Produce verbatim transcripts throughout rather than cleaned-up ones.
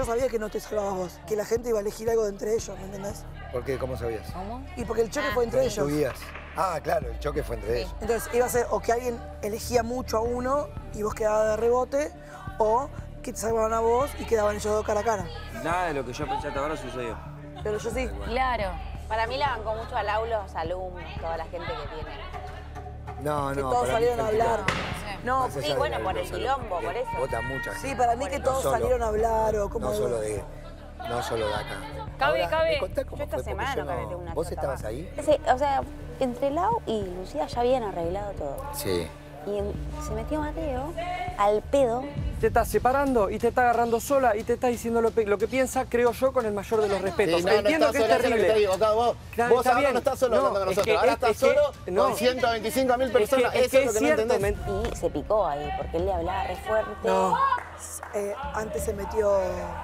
yo sabía que no te salvabas vos, que la gente iba a elegir algo de entre ellos, ¿me entendés? ¿Por qué? ¿Cómo sabías? ¿Cómo? Y porque el choque fue entre ellos. Intuías. Ah, claro, el choque fue entre Sí. ellos. Entonces iba a ser o que alguien elegía mucho a uno y vos quedabas de rebote, o que te salvaban a vos y quedaban ellos dos cara a cara. Nada de lo que yo pensé hasta ahora sucedió. Pero yo sí. Claro. Para mí la bancó mucho al aula, los alumnos, toda la gente que tiene. No, Que no. todos para mí salieron a fue el hablar. quilombo. No, Más allá sí, de bueno, la- por los el alumnos, quilombo, que por eso. Vota mucha gente. sí, para mí que No todos solo- salieron a hablar o como... No solo de... No solo de acá. Cabe, Ahora, cabe. ¿me contás cómo Yo esta fue? Porque semana yo no calenté una ¿Vos chota estabas más. ahí? Sí, o sea, entre Lau y Lucía ya habían arreglado todo. Sí. Y en- se metió Mateo al pedo. Te estás separando y te está agarrando sola y te está diciendo lo, lo que piensa, creo yo, con el mayor de los respetos. Sí, no, no Entiendo estás que es solo, eso es lo que terrible. te digo, Cabo, vos, Claro, vos está ahora bien. no estás solo No, hablando con es nosotros, que- ahora es- estás es que- solo no. con ciento veinticinco mil Es que, personas, es eso que es lo es que no cierto. entendés. me- Y se picó ahí, porque él le hablaba re fuerte. No, eh, antes se metió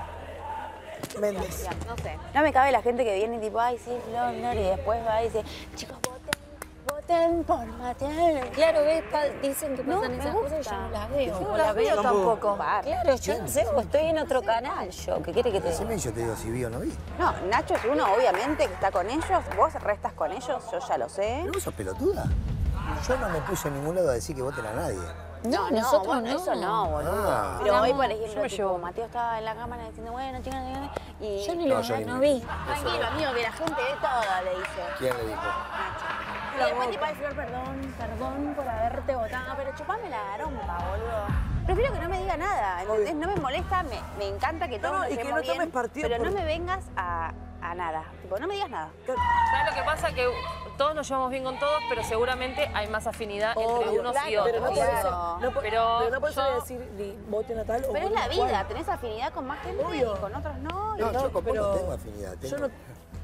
Méndez. No sé. No me cabe la gente que viene y tipo, ay, sí, Flor, Flor, y después va y dice, chicos, voten, voten por Mateo. Claro, ves, pa- dicen que No, pasan me esas cosas y gusta. yo no las veo. Yo no o las las veo veo tampoco. Claro, yo no sé, o estoy en otro canal. Yo, ¿qué quiere que te diga? Decime y yo te digo si vi o no vi. No, Nacho es uno, obviamente, que está con ellos. Vos restas con ellos, yo ya lo sé. ¿Pero vos sos pelotuda? Yo no me puse en ningún lado a decir que voten a nadie. No, nosotros bueno, no. eso no, boludo. Ah. Pero hoy, por Yo ejemplo, me tipo, llevo. Mateo estaba en la cámara diciendo, bueno, chicas, chicas, y... Yo ni No, lo yo ni no me- vi. Tranquilo, amigo, que la gente ve todo, le dice. ¿Quién le dijo? Nacho. Y después tipo, ay, Flor, perdón, perdón por haberte votado, pero chupame la garompa, boludo. Prefiero que no me diga nada, ¿entendés? No me molesta, me, me encanta que todos No, nos y que llevemos no tomes bien, partido pero por- no me vengas a, a nada. Tipo, no me digas nada. ¿Sabes lo que pasa? Que todos nos llevamos bien con todos, pero seguramente hay más afinidad entre Obvio, unos claro, y otros. Pero no por Claro. eso, no por- Pero pero no por eso yo- decir ni voten a tal o Pero es voten la a cual. vida, tenés afinidad con más gente Obvio. y con otros no. y No, No, yo con vos pero no tengo afinidad. Tengo... yo no-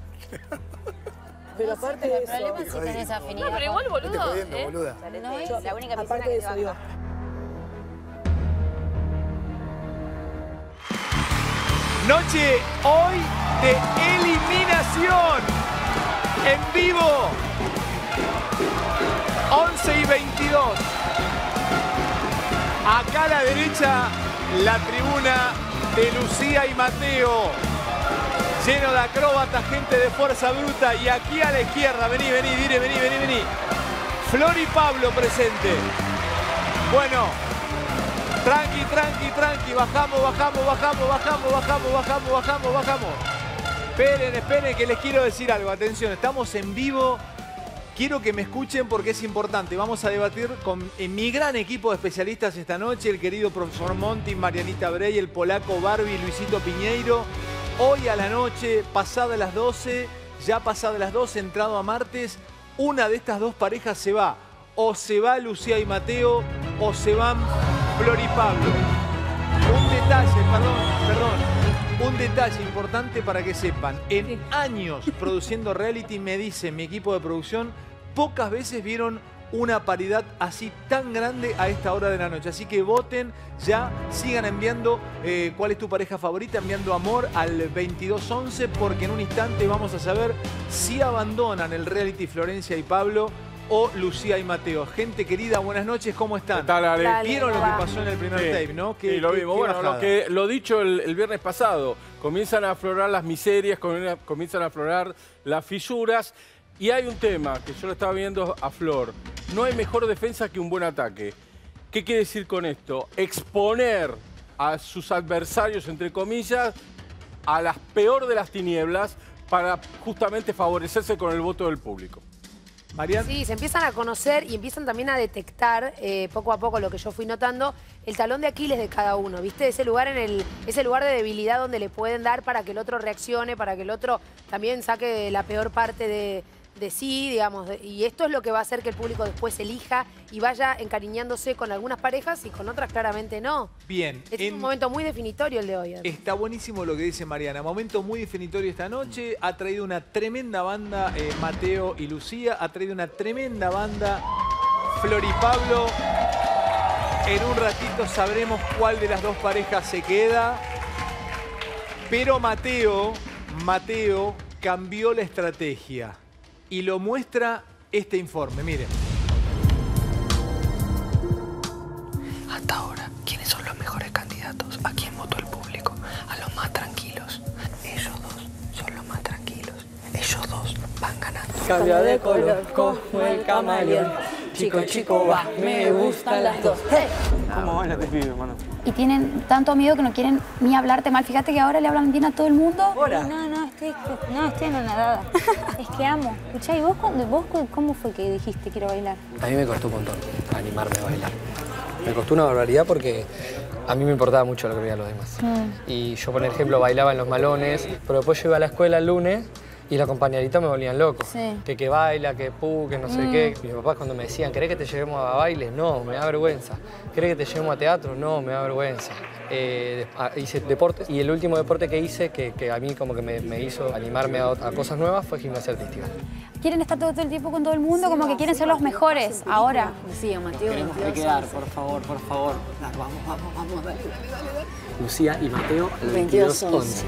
Pero aparte de El eso... problema es si tenés afinidad. No, pero igual, Me estoy boludo. jodiendo, ¿eh? boluda. No es Yo, la única piscina aparte que de te eso, va digo, Noche hoy de eliminación en vivo. once y veintidós. Acá a la derecha, la tribuna de Lucía y Mateo. Lleno de acróbatas, gente de fuerza bruta. Y aquí a la izquierda, vení, vení, dire, vení, vení, vení. Flor y Pablo presente. Bueno, tranqui, tranqui, tranqui. Bajamos, bajamos, bajamos, bajamos, bajamos, bajamos, bajamos, bajamos. Esperen, esperen que les quiero decir algo. Atención, estamos en vivo. Quiero que me escuchen porque es importante. Vamos a debatir con mi gran equipo de especialistas esta noche. El querido profesor Monti, Marianita Brey, el polaco Barbie, Luisito Piñeiro. Hoy a la noche, pasada las doce, ya pasada las doce, entrado a martes, una de estas dos parejas se va. O se va Lucía y Mateo, o se van Flor y Pablo. Un detalle, perdón, perdón. Un detalle importante para que sepan. En años produciendo reality, me dice mi equipo de producción, pocas veces vieron una paridad así tan grande a esta hora de la noche. Así que voten ya, sigan enviando eh, cuál es tu pareja favorita, enviando amor al veintidós once, porque en un instante vamos a saber si abandonan el reality Florencia y Pablo o Lucía y Mateo. Gente querida, buenas noches, ¿cómo están? ¿Qué tal, Ale? Dale, Vieron lo va. que pasó en el primer Sí, tape, ¿no? ¿Qué- sí, lo qué- vimos. qué Bueno, lo, bajada? que, lo dicho el, el viernes pasado, comienzan a aflorar las miserias, comienzan comienzan a aflorar las fisuras. Y hay un tema que yo lo estaba viendo a Flor. No hay mejor defensa que un buen ataque. ¿Qué quiere decir con esto? Exponer a sus adversarios, entre comillas, a las peor de las tinieblas para justamente favorecerse con el voto del público. Marian. Sí, se empiezan a conocer y empiezan también a detectar eh, poco a poco lo que yo fui notando, el talón de Aquiles de cada uno, ¿viste? Ese lugar, en el, ese lugar de debilidad donde le pueden dar para que el otro reaccione, para que el otro también saque la peor parte de, de sí, digamos. de- y esto es lo que va a hacer que el público después elija y vaya encariñándose con algunas parejas y con otras claramente no. Bien. Es en- un momento muy definitorio el de hoy. además. Está buenísimo lo que dice Mariana. Momento muy definitorio esta noche. Ha traído una tremenda banda eh, Mateo y Lucía. Ha traído una tremenda banda Flor y Pablo. En un ratito sabremos cuál de las dos parejas se queda. Pero Mateo, Mateo cambió la estrategia. Y lo muestra este informe. Miren. Hasta ahora, ¿quiénes son los mejores candidatos? ¿A quién votó el público? A los más tranquilos. Cambia de color como el camaleón. Chico, chico, va, me gustan las dos. ¡Hey! ¿Cómo baila este pibe, hermano? Y tienen tanto miedo que no quieren ni hablarte mal. Fíjate que ahora le hablan bien a todo el mundo. ¿Ahora? No, no, estoy, no, estoy anonadada. Es que amo. Escuchá, ¿y vos, vos cómo fue que dijiste quiero bailar? A mí me costó un montón animarme a bailar. Me costó una barbaridad porque a mí me importaba mucho lo que veían los demás. Mm. Y yo, por ejemplo, bailaba en los malones, pero después yo iba a la escuela el lunes y las compañeritas me volvían loco. Sí. Que que baila, que pu, que no sé mm. qué. Mis papás cuando me decían, ¿querés que te llevemos a bailes? No, me da vergüenza. ¿Querés que te llevemos a teatro? No, me da vergüenza. Eh, hice deportes y el último deporte que hice, que, que a mí como que me, me hizo animarme a, a cosas nuevas, fue gimnasia artística. Quieren estar todo, todo el tiempo con todo el mundo, como que quieren ser los mejores ahora. Lucía, Mateo, Tenemos que quedar, por favor, por favor. Vamos, vamos, vamos, dale, dale, dale. Lucía y Mateo, el veintidós once.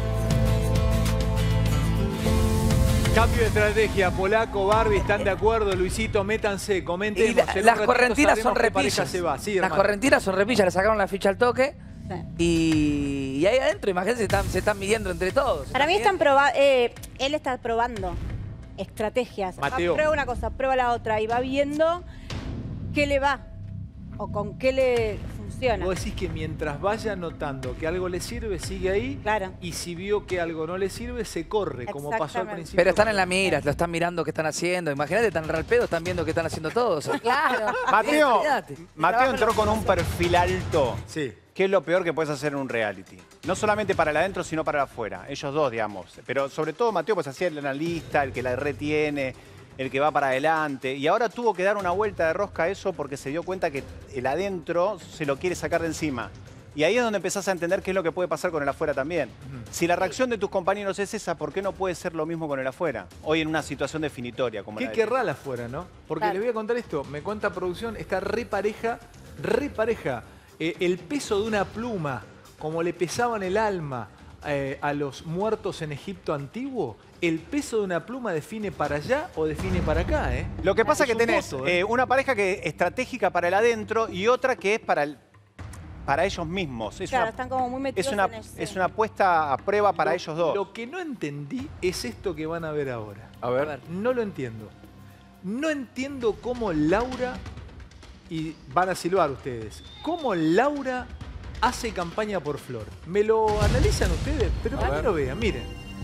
Cambio de estrategia, Polaco, Barbie, ¿están de acuerdo? Luisito, métanse, comenten. La, las correntinas son repillas. Se va. Sí, las correntinas son repillas, le sacaron la ficha al toque. Sí. Y, y ahí adentro, imagínense, se están, se están midiendo entre todos. Para mí están probando, eh, él está probando estrategias. Mateo. Prueba una cosa, prueba la otra y va viendo qué le va o con qué le funciona. Vos decís que mientras vaya notando que algo le sirve, sigue ahí. Claro. Y si vio que algo no le sirve, se corre, como pasó al principio. Pero están en la mira, lo están mirando qué están haciendo. Imagínate, están al pedo, están viendo qué están haciendo todos. Claro. Mateo, Mateo entró con un perfil alto. Sí. ¿Qué es lo peor que puedes hacer en un reality? No solamente para el adentro, sino para el afuera. Ellos dos, digamos. Pero sobre todo Mateo, pues hacía el analista, el que la retiene, el que va para adelante. Y ahora tuvo que dar una vuelta de rosca a eso porque se dio cuenta que el adentro se lo quiere sacar de encima. Y ahí es donde empezás a entender qué es lo que puede pasar con el afuera también. Uh-huh. Si la reacción de tus compañeros es esa, ¿por qué no puede ser lo mismo con el afuera? Hoy en una situación definitoria como ¿Qué la de... querrá el afuera, no? Porque claro. Les voy a contar esto. Me cuenta producción, está re pareja, re pareja. Eh, el peso de una pluma, como le pesaban el alma eh, a los muertos en Egipto antiguo, el peso de una pluma define para allá o define para acá, ¿eh? Lo que pasa es que tenés voto, ¿eh? Eh, una pareja que es estratégica para el adentro y otra que es para, el, para ellos mismos. Es claro, una, están como muy metidos es una, en ese. Es una puesta a prueba para lo, ellos dos. Lo que no entendí es esto que van a ver ahora. A ver. A ver. No lo entiendo. No entiendo cómo Laura... Y van a silbar ustedes. ¿Cómo Laura hace campaña por Flor? ¿Me lo analizan ustedes? Pero primero vean, miren.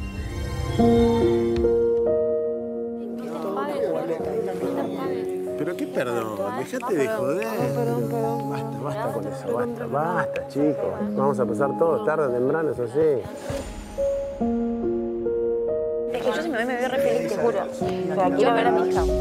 Pero qué perdón, dejate de joder. Perdón, perdón. Basta, basta con eso, basta, basta, chicos. Vamos a pasar todos tarde o temprano, eso sí. Es que yo si me voy me voy re feliz, te juro. O sea, quiero ver a mi hija.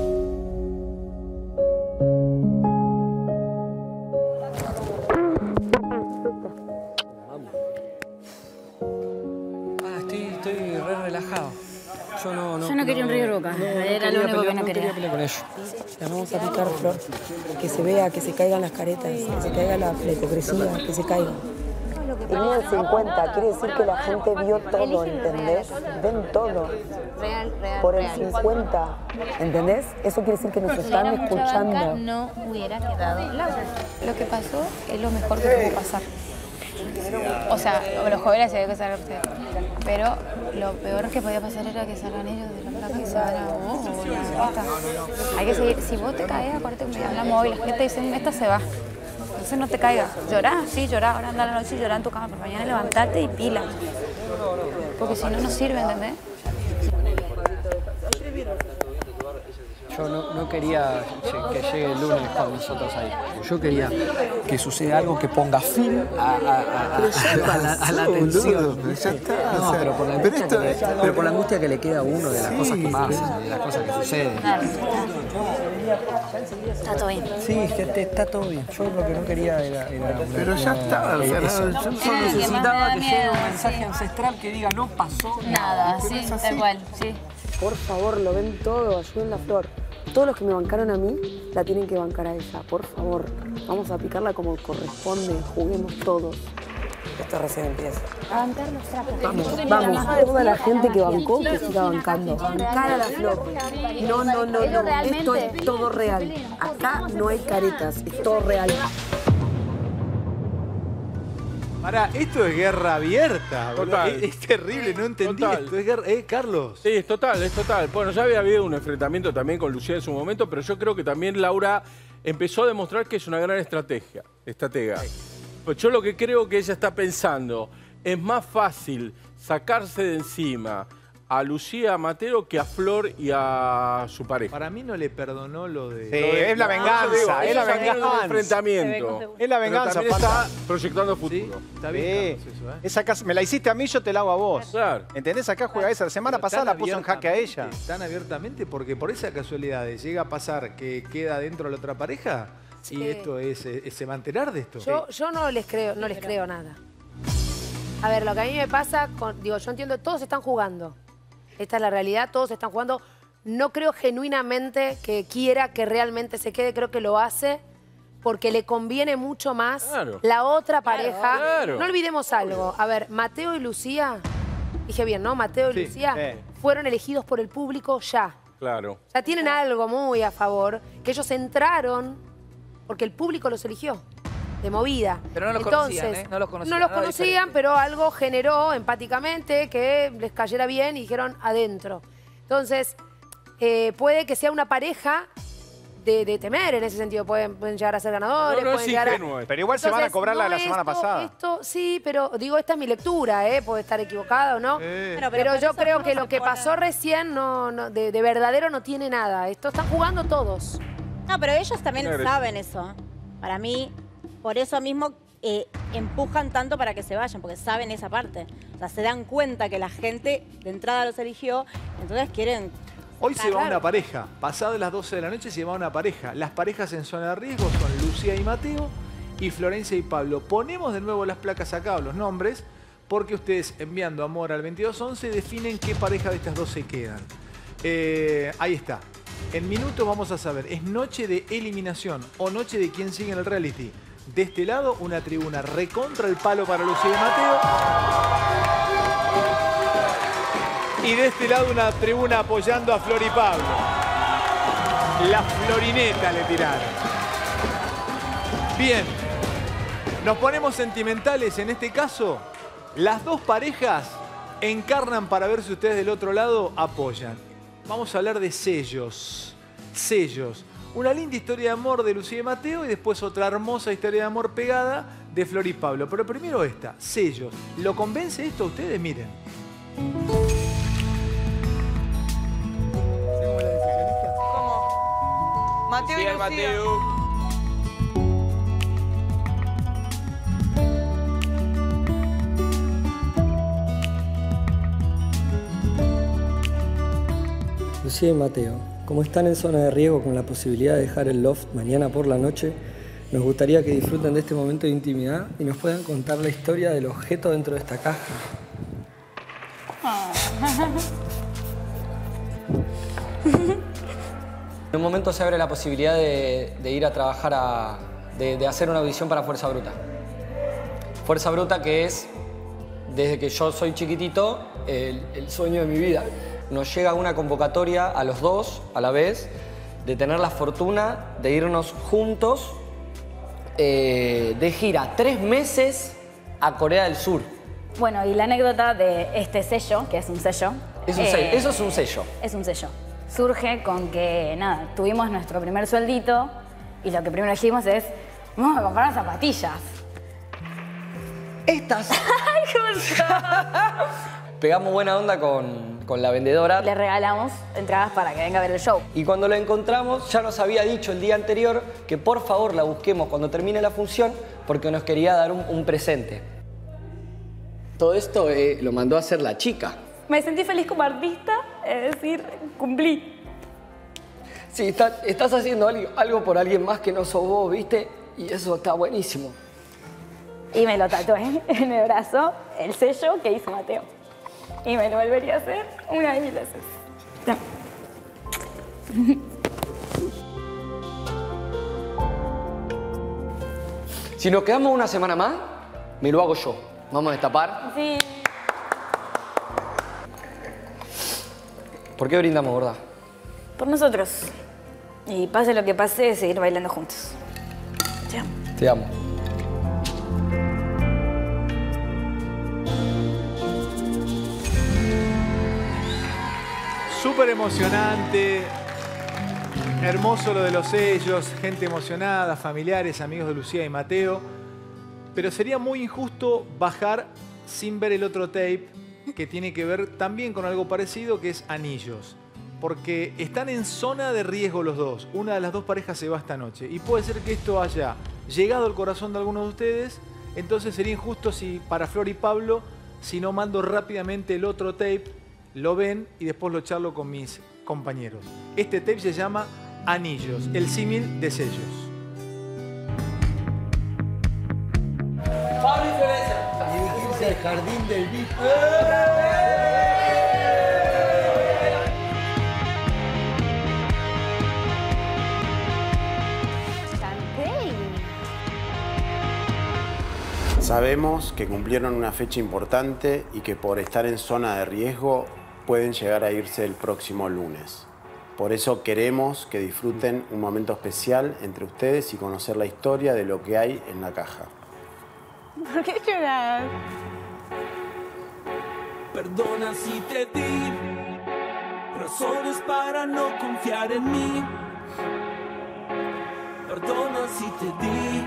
Relajado. Yo no, no, Yo no quería un río roca, no, no era lo único pelear, que no no quería. quería con ellos. La vamos a picar, Flor. Que se vea, que se caigan las caretas, que se caiga la, la hipocresía, que se caiga. Tenían cincuenta, quiere decir que la gente vio todo, ¿entendés? Ven todo. Real, real, Por el real. cincuenta, ¿entendés? Eso quiere decir que nos Si están era mucha escuchando. banca, no hubiera quedado Laura. Lo que pasó es lo mejor que pudo pasar. O sea, los jóvenes se debe que salgan ustedes. Pero lo peor que podía pasar era que salgan ellos de la placa y se van a vos o la esta. Hay que seguir. Si vos te caes, acuérdate que me hablamos hoy. La gente dice, esta se va. Entonces no te caigas. Llorá, sí, llorá. Ahora anda a la noche y llorá en tu cama. Pero mañana levantate y pila. Porque si no, no sirve, ¿entendés? Yo no, no quería que llegue el lunes con nosotros ahí. Yo quería que suceda algo que ponga fin a, a, a, a, a, la, a la tensión. Pero ya está. No, o sea, pero, por la pero angustia esto que, es- pero por la angustia que le queda a uno de las cosas que pasan, de las cosas que suceden. Está todo bien. Sí, es que te- está todo bien. Yo lo que no quería era... era una- Pero ya una- está, o sea, eso. no, yo Yo que más me necesitaba da que llegue miedo, un mensaje ancestral que diga no pasó Nada, sí, tal cual, sí. Por favor, lo ven todo, ayuden a Flor. Todos los que me bancaron a mí, la tienen que bancar a ella. Por favor, vamos a picarla como corresponde. Juguemos todos. Esto recién empieza. A bancar los trapos. Vamos, vamos, toda la gente que bancó, que siga bancando. Bancar a la Flor. No, no, no, no. Esto es todo real. Acá no hay caretas, es todo real. Ahora, esto es guerra abierta, boludo. Total. Es, es terrible, no entendí Total. esto. Es guerra, ¿eh, Carlos? Sí, es total, es total. Bueno, ya había habido un enfrentamiento también con Lucía en su momento, pero yo creo que también Laura empezó a demostrar que es una gran estrategia, estratega. Pues yo lo que creo que ella está pensando, es más fácil sacarse de encima a Lucía Mateo que a Flor y a su pareja. Para mí no le perdonó lo de... Sí, es la venganza, es la venganza. enfrentamiento. Es la venganza, Pero también Pata. está proyectando futuro. Está bien, Sí. Carlos, eso, ¿eh? Esa casa, me la hiciste a mí, yo te la hago a vos. Claro. ¿Entendés? Acá juega esa. La semana Pero pasada tan la puso en jaque a ella. abiertamente, Tan abiertamente, porque por esa casualidad llega a pasar que queda dentro de la otra pareja y Sí. esto es, es- se va a enterar de esto. Yo, yo no les creo, no les creo nada. A ver, lo que a mí me pasa, con, digo, yo entiendo, todos están jugando. Esta es la realidad, todos están jugando. No creo genuinamente que quiera que realmente se quede, creo que lo hace porque le conviene mucho más Claro. la otra pareja. claro. No olvidemos algo. A ver, Mateo y Lucía, dije bien, ¿no? Mateo y Sí, Lucía sí. fueron elegidos por el público ya. Claro. Ya tienen algo muy a favor, que ellos entraron porque el público los eligió, de movida. Pero no los Entonces, conocían, ¿eh? No los conocían. No los nada conocían, diferente. pero algo generó empáticamente que les cayera bien y dijeron adentro. Entonces, eh, puede que sea una pareja de, de temer en ese sentido. Pueden, pueden llegar a ser ganadores, No, no pueden es llegar a- ingenuo. Pero igual se van a Entonces, cobrar la de la no semana esto, pasada. Esto, sí, pero digo, esta es mi lectura, ¿eh? Puede estar equivocada o no. Bueno, pero pero por yo eso creo no que se lo que pone- pasó recién no, no- de, de verdadero no tiene nada. Esto están jugando todos. No, pero ellos también Una saben eso. Para mí, por eso mismo eh, empujan tanto para que se vayan, porque saben esa parte. O sea, se dan cuenta que la gente de entrada los eligió, entonces quieren... Hoy se va Claro. una pareja. Pasadas las doce de la noche se va una pareja. Las parejas en zona de riesgo son Lucía y Mateo y Florencia y Pablo. Ponemos de nuevo las placas acá o los nombres porque ustedes enviando amor al veintidós once definen qué pareja de estas dos se quedan. Eh, ahí está. En minutos vamos a saber, ¿es noche de eliminación o noche de quién sigue en el reality? De este lado, una tribuna recontra el palo para Lucía y Mateo. Y de este lado, una tribuna apoyando a Flor y Pablo. La florineta le tiraron. Bien. Nos ponemos sentimentales en este caso. Las dos parejas encarnan para ver si ustedes del otro lado apoyan. Vamos a hablar de sellos. Sellos. Una linda historia de amor de Lucía y Mateo y después otra hermosa historia de amor pegada de Flor y Pablo. Pero primero esta, sellos. ¿Lo convence esto a ustedes? Miren. Mateo y Lucía y Lucía. Mateo. Lucía y Mateo, como están en zona de riesgo con la posibilidad de dejar el loft mañana por la noche, nos gustaría que disfruten de este momento de intimidad y nos puedan contar la historia del objeto dentro de esta caja. En un momento se abre la posibilidad de, de ir a trabajar, a, de, de hacer una audición para Fuerza Bruta. Fuerza Bruta que es, desde que yo soy chiquitito, el, el sueño de mi vida. Nos llega una convocatoria a los dos, a la vez, de tener la fortuna de irnos juntos eh, de gira tres meses a Corea del Sur. Bueno, y la anécdota de este sello, que es un sello. Es un eh, sello. Eso es un sello. Es un sello. Surge con que, nada, tuvimos nuestro primer sueldito y lo que primero dijimos es, vamos a comprar unas zapatillas. Estas. Pegamos buena onda con, con la vendedora. Le regalamos entradas para que venga a ver el show. Y cuando la encontramos, ya nos había dicho el día anterior que por favor la busquemos cuando termine la función porque nos quería dar un, un presente. Todo esto eh, lo mandó a hacer la chica. Me sentí feliz como artista, es decir, cumplí. Sí, está- estás haciendo algo, algo por alguien más que no sos vos, ¿viste? Y eso está buenísimo. Y me lo tatué en el brazo, el sello que hizo Mateo. Y me lo volvería a hacer una y mil veces. Ya. Si nos quedamos una semana más, me lo hago yo. Vamos a destapar. Sí. ¿Por qué brindamos, gorda? Por nosotros. Y pase lo que pase, seguir bailando juntos. Te amo. Te amo. Súper emocionante. Hermoso lo de los sellos, gente emocionada, familiares, amigos de Lucía y Mateo. Pero sería muy injusto bajar sin ver el otro tape que tiene que ver también con algo parecido, que es Anillos. Porque están en zona de riesgo los dos. Una de las dos parejas se va esta noche. Y puede ser que esto haya llegado al corazón de alguno de ustedes. Entonces sería injusto si para Flor y Pablo, si no mando rápidamente el otro tape, lo ven y después lo charlo con mis compañeros. Este tape se llama Anillos, el símil de sellos. Pablo y Teresa. Dirigirse al jardín del bicho. Sabemos que cumplieron una fecha importante y que por estar en zona de riesgo pueden llegar a irse el próximo lunes. Por eso queremos que disfruten un momento especial entre ustedes y conocer la historia de lo que hay en la caja. ¿Por qué lloras? Perdona si te di razones para no confiar en mí. Perdona si te di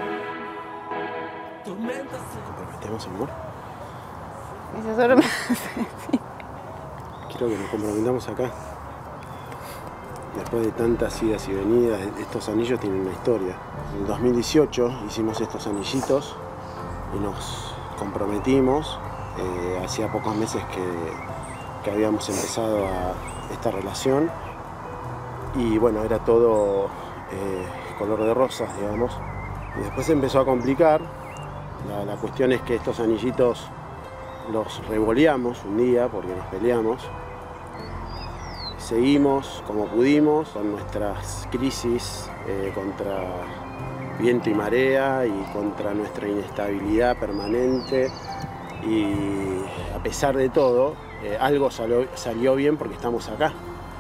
tormentas. ¿Comprometemos, amor? Eso solo me hace decir. Quiero que nos comprometamos acá. Después de tantas idas y venidas, estos anillos tienen una historia. En el dos mil dieciocho hicimos estos anillitos y nos comprometimos. Eh, hacía pocos meses que, que habíamos empezado a esta relación. Y bueno, era todo eh, color de rosas, digamos. Y después se empezó a complicar. La, la cuestión es que estos anillitos los revoleamos un día porque nos peleamos. Seguimos como pudimos con nuestras crisis eh, contra viento y marea y contra nuestra inestabilidad permanente. Y a pesar de todo, eh, algo salió, salió bien porque estamos acá.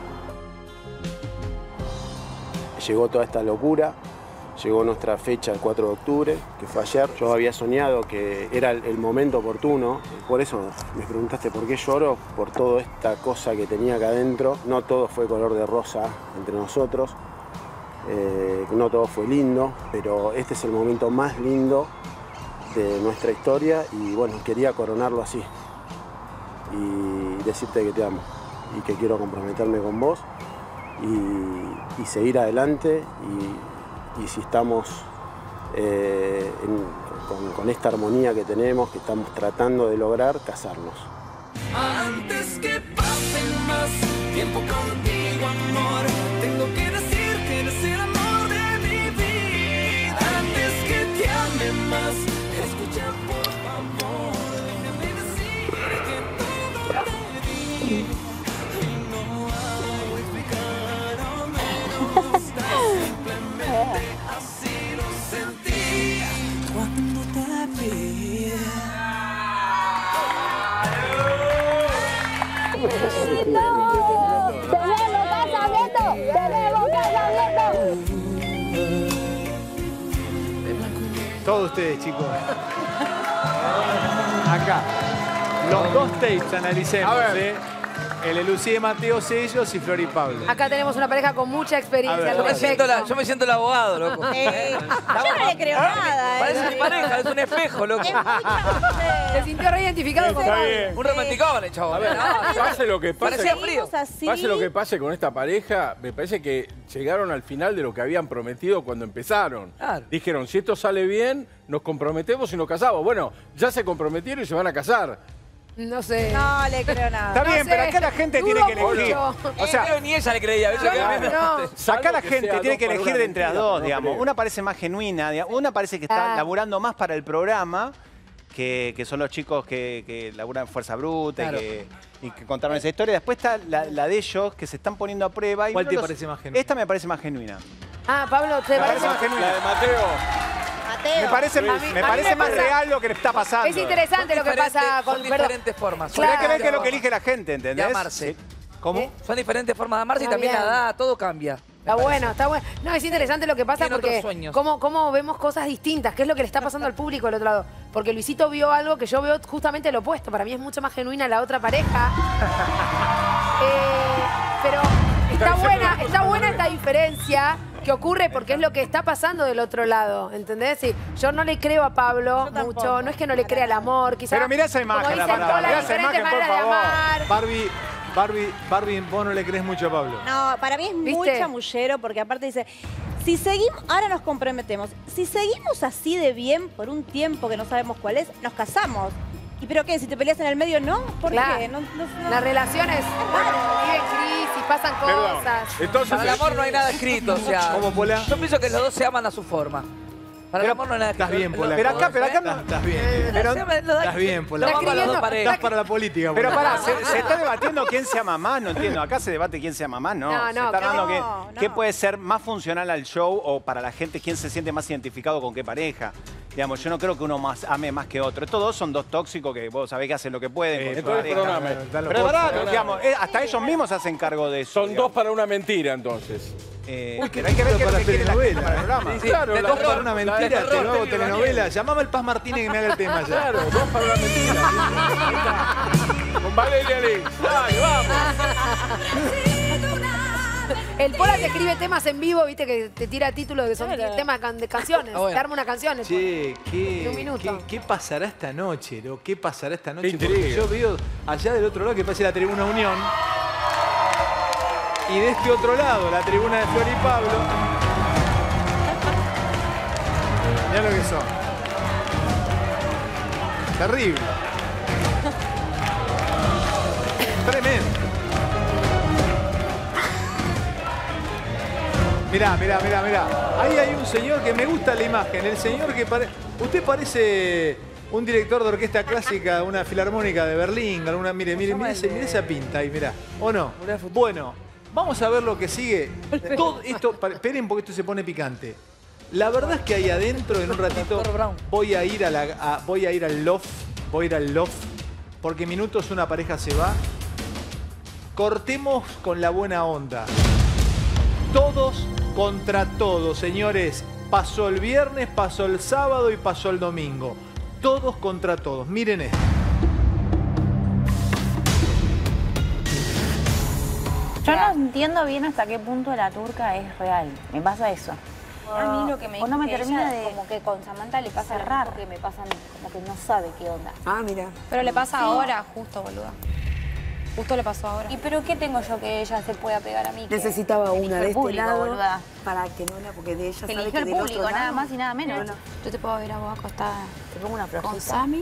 Llegó toda esta locura. Llegó nuestra fecha el cuatro de octubre, que fue ayer. Yo había soñado que era el momento oportuno. Por eso me preguntaste por qué lloro, por toda esta cosa que tenía acá adentro. No todo fue color de rosa entre nosotros. Eh, no todo fue lindo, pero este es el momento más lindo de nuestra historia y bueno, quería coronarlo así. Y decirte que te amo y que quiero comprometerme con vos y, y seguir adelante. Y, Y si estamos eh, en, con, con esta armonía que tenemos, que estamos tratando de lograr, casarnos. Antes que pase más tiempo contigo, amor, tengo que decir que eres el amor de mi vida. Antes que te ame más, escucha por favor, déjame decir que todo te di. Y no hago explicar o menos, simplemente así lo sentí cuando te vi. ¡Tenemos casamiento! ¡Tenemos casamiento! Todos ustedes, chicos. Acá. Los dos tapes analicemos, ¿eh? El de Lucía y Mateo, sellos y Flor y Pablo. Acá tenemos una pareja con mucha experiencia. Yo me, siento la, yo me siento el abogado, loco. Eh, yo no le creo nada. ¿eh? Parece una pareja, es un espejo, loco. Se sintió reidentificado con Pablo. Un romanticón, el chavo. A ver, pase lo que pase, Parecía frío. pase lo que pase con esta pareja, me parece que llegaron al final de lo que habían prometido cuando empezaron. Claro. Dijeron, si esto sale bien, nos comprometemos y nos casamos. Bueno, ya se comprometieron y se van a casar. No sé. No le creo nada. Está No bien, sé. pero acá la gente Dudo tiene que elegir. mucho. O sea, Eh, ni ella le creía. Yo no. acá la que gente sea tiene dos que para elegir una de entre las mentira, dos, no digamos. creo. Una parece más genuina, digamos. Una parece que está Ah. laburando más para el programa, que, que son los chicos que, que laburan Fuerza Bruta Claro. y, que, y que contaron esa historia. Después está la, la de ellos, que se están poniendo a prueba. Y ¿Cuál no te los- parece más genuina? Esta me parece más genuina. Ah, Pablo, ¿te Me parece? parece más genuina. La de Mateo. Mateo. Me parece, A mí- me a mí parece me más pasa- real lo que le está pasando. Es interesante lo que pasa con... Son perdón. diferentes formas. Porque hay que ver Claro. qué es lo que elige la gente, De ¿entendés? amarse. ¿Cómo? ¿Eh? Son diferentes formas de amarse y Está también bien. la edad, todo cambia. Está bueno, está bueno. No, es interesante lo que pasa Tiene otros porque sueños. cómo, cómo vemos cosas distintas, qué es lo que le está pasando al público del otro lado. Porque Luisito vio algo que yo veo justamente lo opuesto. Para mí es mucho más genuina la otra pareja. Eh, pero está buena, está buena esta diferencia que ocurre porque es lo que está pasando del otro lado, ¿entendés? Sí, yo no le creo a Pablo mucho, no es que no le crea el amor, quizás. Pero mirá esa imagen, la parada, mirá esa imagen, por favor. Barbie, Barbie, Barbie, vos no le crees mucho a Pablo. No, para mí es muy ¿Viste? chamullero porque aparte dice, si seguimos, ahora nos comprometemos, si seguimos así de bien por un tiempo que no sabemos cuál es, nos casamos. ¿Y pero qué? Si te peleas en el medio, ¿no? ¿Por Claro. qué? No, no, no. Las relaciones viven crisis, pasan Perdón. cosas. Entonces, Para el amor no hay nada escrito, o sea. ¿Cómo, Pola? Yo pienso que los dos se aman a su forma. Para el amor no hay nada escrito. Estás bien, Pola. Pero acá, pero acá no. Estás, estás bien. Pero- Estás bien, Pola. Lo vamos a las dos parejas. Estás para la política, Pero Pola. pará, se, se está debatiendo quién se ama más, no entiendo. Acá se debate quién se ama más, no. No, se no, está hablando no, que, no. qué puede ser más funcional al show o para la gente, quién se siente más identificado con qué pareja. Digamos, yo no creo que uno más ame más que otro. Estos dos son dos tóxicos que vos sabés que hacen lo que pueden. con su entonces, pareja. perdóname. Pero pará, digamos, eh, hasta ellos mismos se hacen cargo de eso. Son digamos. dos para una mentira, entonces. Eh, Uy, qué pero hay que ver qué es lo para que quiere la gente telenovela. para el programa. Sí, claro, De la dos terror, para una la de mentira, te terror, lo hago Tele telenovela. Llamame al Paz Martínez que me haga el tema ya. Claro, dos para una mentira. Con Valeria Lynch. Dale, vamos. El Pola te escribe temas en vivo, viste, que te tira títulos que son Claro. temas can- de canciones. Ah, bueno. Te arma una canción. el Che, ¿qué, De un minuto. qué, qué pasará esta noche? ¿no? ¿Qué pasará esta noche? Qué Porque intriga. yo veo allá del otro lado que parece la tribuna Unión. Y de este otro lado, la tribuna de Flor y Pablo. Mirá lo que son. Terrible. Tremendo. Mirá, mirá, mirá, mirá. Ahí hay un señor que me gusta la imagen. El señor que parece... Usted parece un director de orquesta clásica, una filarmónica de Berlín. Alguna... Mire, mire, mire, ese- mire esa pinta ahí, mirá. ¿O no? Bueno, vamos a ver lo que sigue. Todo esto... pa- Esperen porque esto se pone picante. La verdad es que ahí adentro, en un ratito, voy a ir, a la, a- voy a ir al loft. Voy a ir al loft. Porque en minutos una pareja se va. Cortemos con la buena onda. Todos contra todos, señores. Pasó el viernes, pasó el sábado y pasó el domingo. Todos contra todos. Miren esto. Yo no entiendo bien hasta qué punto la turca es real. Me pasa eso. A mí lo que me O no me que termina ella, de como que con Samantha le pasa cerrar. raro que me pasan como que no sabe qué onda. Ah, mira. Pero le pasa Sí. ahora, justo, boluda. Justo le pasó ahora. ¿Y pero qué tengo yo que ella se pueda pegar a mí? Que- Necesitaba que una eligió de el este público, lado boluda. para que no la... Porque de ella Que sabe eligió que el del público, otro nada lado- más y nada menos. Bueno, Yo te puedo ver a vos acostada te pongo una con florcita. Sammy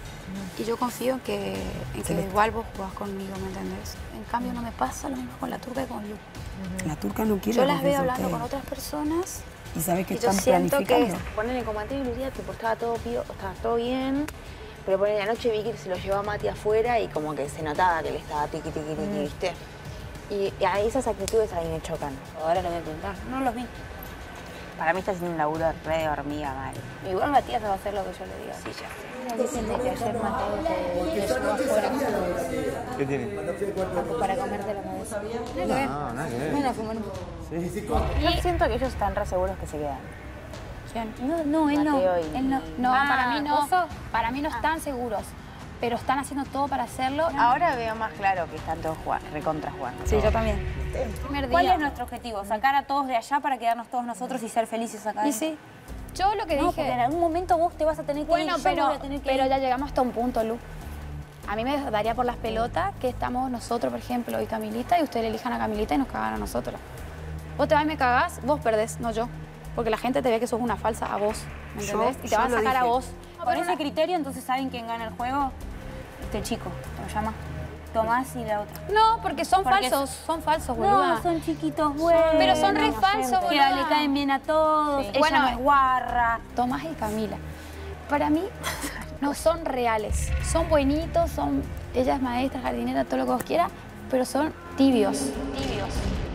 y yo confío en que, en que Celeste. igual vos jugás conmigo, ¿me entendés? En cambio no me pasa lo mismo con la turca y con Lu. La turca no quiere Yo las confianza veo en hablando con ustedes. otras personas Y sabes que Y yo están siento que planificando. ponerle como Mateo y Lucía, tipo, estaba todo pío, estaba todo bien. Pero ponerle anoche vi que se lo llevó a Mati afuera y como que se notaba que le estaba tiqui, tiqui, tiqui, ¿viste? Y, y a esas actitudes a mí me chocan. Ahora lo voy a preguntar. No los vi. Para mí está haciendo un laburo re de hormiga mal. Igual Matías va a hacer lo que yo le diga. Sí, ya sé. Dicen de que ayer Mateo te, te llevó afuera ¿Qué tiene? para comerte la cabeza. No, nada que ver. Ven a fumar un poco. Yo siento que ellos están re seguros que se quedan. ¿Quién? No, no, él no. Mateo y- Él no, No, Ah, para mí no. ¿vos sos? Para mí no están seguros. Pero están haciendo todo para hacerlo. Ahora veo más claro que están todos jugando, recontra jugando. Sí, yo también. ¿Cuál día. es nuestro objetivo? ¿Sacar a todos de allá para quedarnos todos nosotros y ser felices acá? Y sí. Yo lo que No, dije... porque en algún momento vos te vas a tener que Bueno, ir, yo me pero, voy a tener que pero ir. ya llegamos hasta un punto, Lu. A mí me daría por las pelotas que estamos nosotros, por ejemplo, y Camilita, y ustedes le elijan a Camilita y nos cagan a nosotros. Vos te vas y me cagás, vos perdés, no yo. Porque la gente te ve que sos una falsa a vos, ¿me Yo- entendés? Y te yo van a lo sacar a dije. vos. Con ese criterio, entonces, ¿saben quién gana el juego? Este chico, ¿cómo se llama? Tomás y la otra. No, porque son Porque falsos, son falsos, boluda. No, son chiquitos buenos. Pero son re falsos, Que boluda. le caen bien a todos, Sí. ella Bueno, no es guarra. Tomás y Camila. Para mí, no son reales. Son buenitos, son... Ella es maestra, jardinera, todo lo que vos quieras, pero son tibios. Tibios.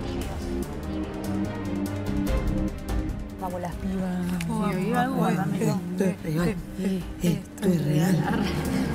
Vamos las pibas. Uy, algo, Esto es real. Esto es real.